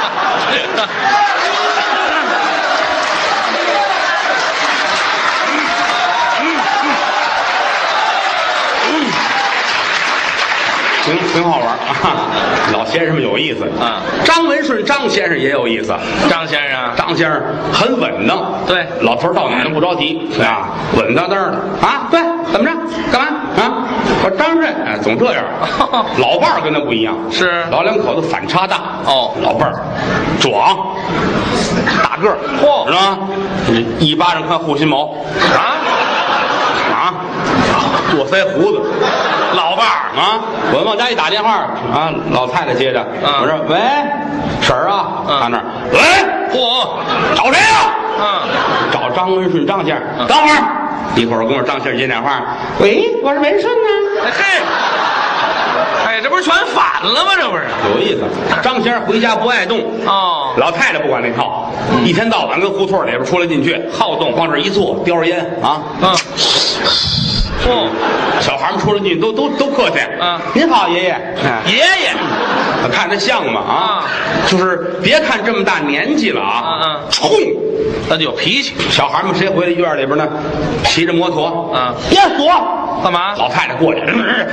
挺挺好玩啊！老先生们有意思啊。 张文顺张先生也有意思。 张先生， 张先生很稳当。 对， 老头到哪儿都不着急啊，稳当当的啊。对，怎么着？干嘛啊？我张顺哎，总这样。老伴儿跟他不一样， 是老两口子反差大。 哦， 老伴儿壮，大个儿， 嚯， 知道吗？一巴掌看护心毛啊啊，络腮胡子。 老伴儿啊，我往家一打电话啊，老太太接着， 嗯、 我说喂，婶儿啊， 嗯、 他那儿喂， 嚯， 找谁啊？ 嗯， 找张文顺张先生。 嗯、 等会儿，一会儿跟我张先生接电话。喂，我是文顺呢。 哎嘿，哎，这不是全反了吗？这不是有意思。张先生回家不爱动哦， 老太太不管那套，嗯、一天到晚跟胡同里边出来进去，好动，往这一坐，叼着烟啊。 嗯。哦， 小孩们出来进去都都都客气。 啊， 您好，爷爷。 爷爷， 看着像吗？啊，就是别看这么大年纪了啊， 嗯嗯， 冲， 那就有脾气。 小孩们谁回来院里边呢？骑着摩托， 啊， 别躲， 干嘛？ 老太太过去，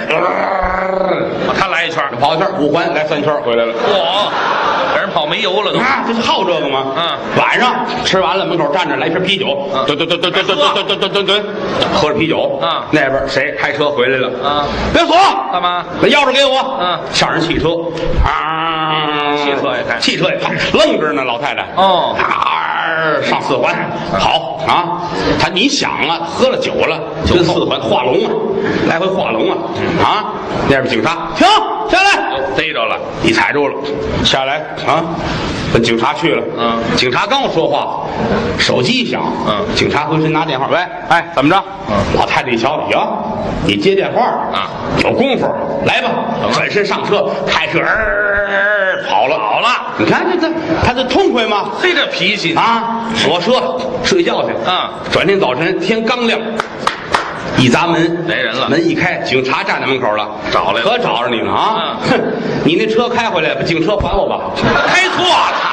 他来一圈， 跑一圈，五环来三圈回来了。 嚯，给人跑没油了都。 啊，这是好这个吗？ 嗯， 晚上吃完了，门口站着来瓶啤酒，吨吨吨吨吨吨吨吨吨吨吨，喝着啤酒。 啊， 那边谁开车回来了？ 啊， 别锁， 干嘛？ 把钥匙给我。 嗯， 上人汽车，啊， 汽车也开， 汽车也开，愣着呢，老太太。 哦， 啊。 儿上四环，好啊！他你想啊，喝了酒了，就四环画龙啊，来回画龙啊，啊！那边警察停下来， 逮着了， 你踩住了，下来啊！跟警察去了， 嗯， 警察刚说话，手机一响， 嗯， 警察回身拿电话，喂，哎，怎么着？嗯，老太太一瞧，哟，你接电话啊， 有功夫，来吧，转身上车，开车，儿跑了，跑了。你看这这，他这痛快吗？ 嘿，这脾气啊，锁车睡觉去。 啊， 转天早晨天刚亮，一砸门， 来人了， 门一开，警察站在门口了， 找来了， 可找着你了啊！哼、嗯，你那车开回来，把警车还我吧。 开错了。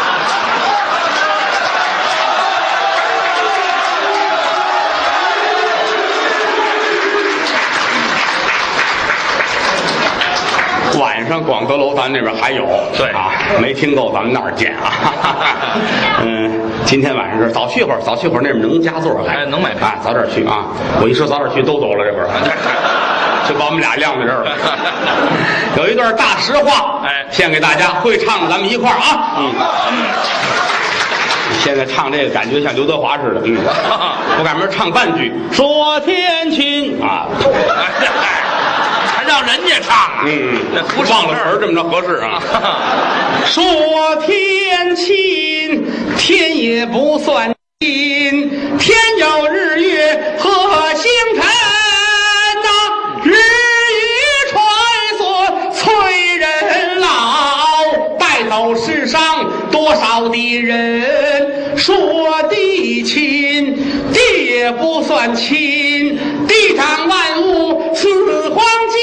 晚上广德楼咱那边还有， 对啊，没听够咱们那儿见啊。嗯，今天晚上这早去会儿，早去会儿那边能加座还， 哎，能买票， 啊，早点去啊！我一说早点去，都走了，这会儿就把我们俩晾在这儿了。有一段大实话， 哎， 献给大家，会唱的咱们一块儿啊。嗯。现在唱这个感觉像刘德华似的，嗯，我赶明儿唱半句，说天亲啊。 让人家唱啊， 嗯，忘了词儿这么着合适啊。说天亲，天也不算亲，天有日月和星辰呐，日与穿梭催人老，带走世上多少的人。说地亲，地也不算亲，地长万物似黄金。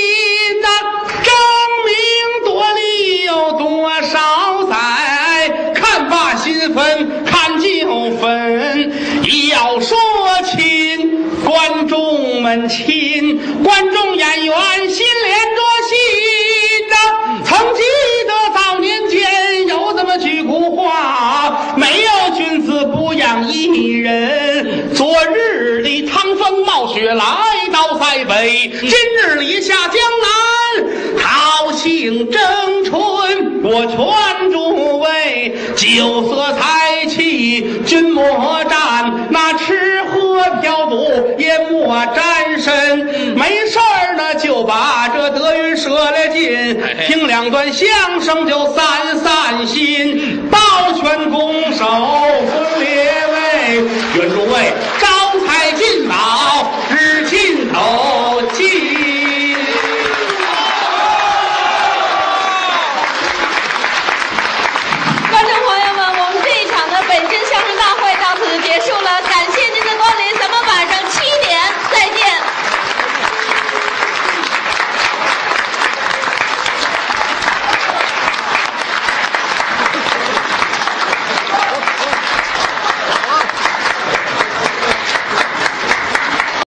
分看就分，要说亲，观众们亲，观众演员心连着心呐。曾记得早年间有这么句古话，没有君子不养艺人。昨日里趟风冒雪来到塞北，今日里下江南，好兴争春。我劝诸位，酒色财气君莫沾，那吃喝嫖赌也莫沾身。没事儿呢，就把这德云社来进，听两段相声就散散心，保全公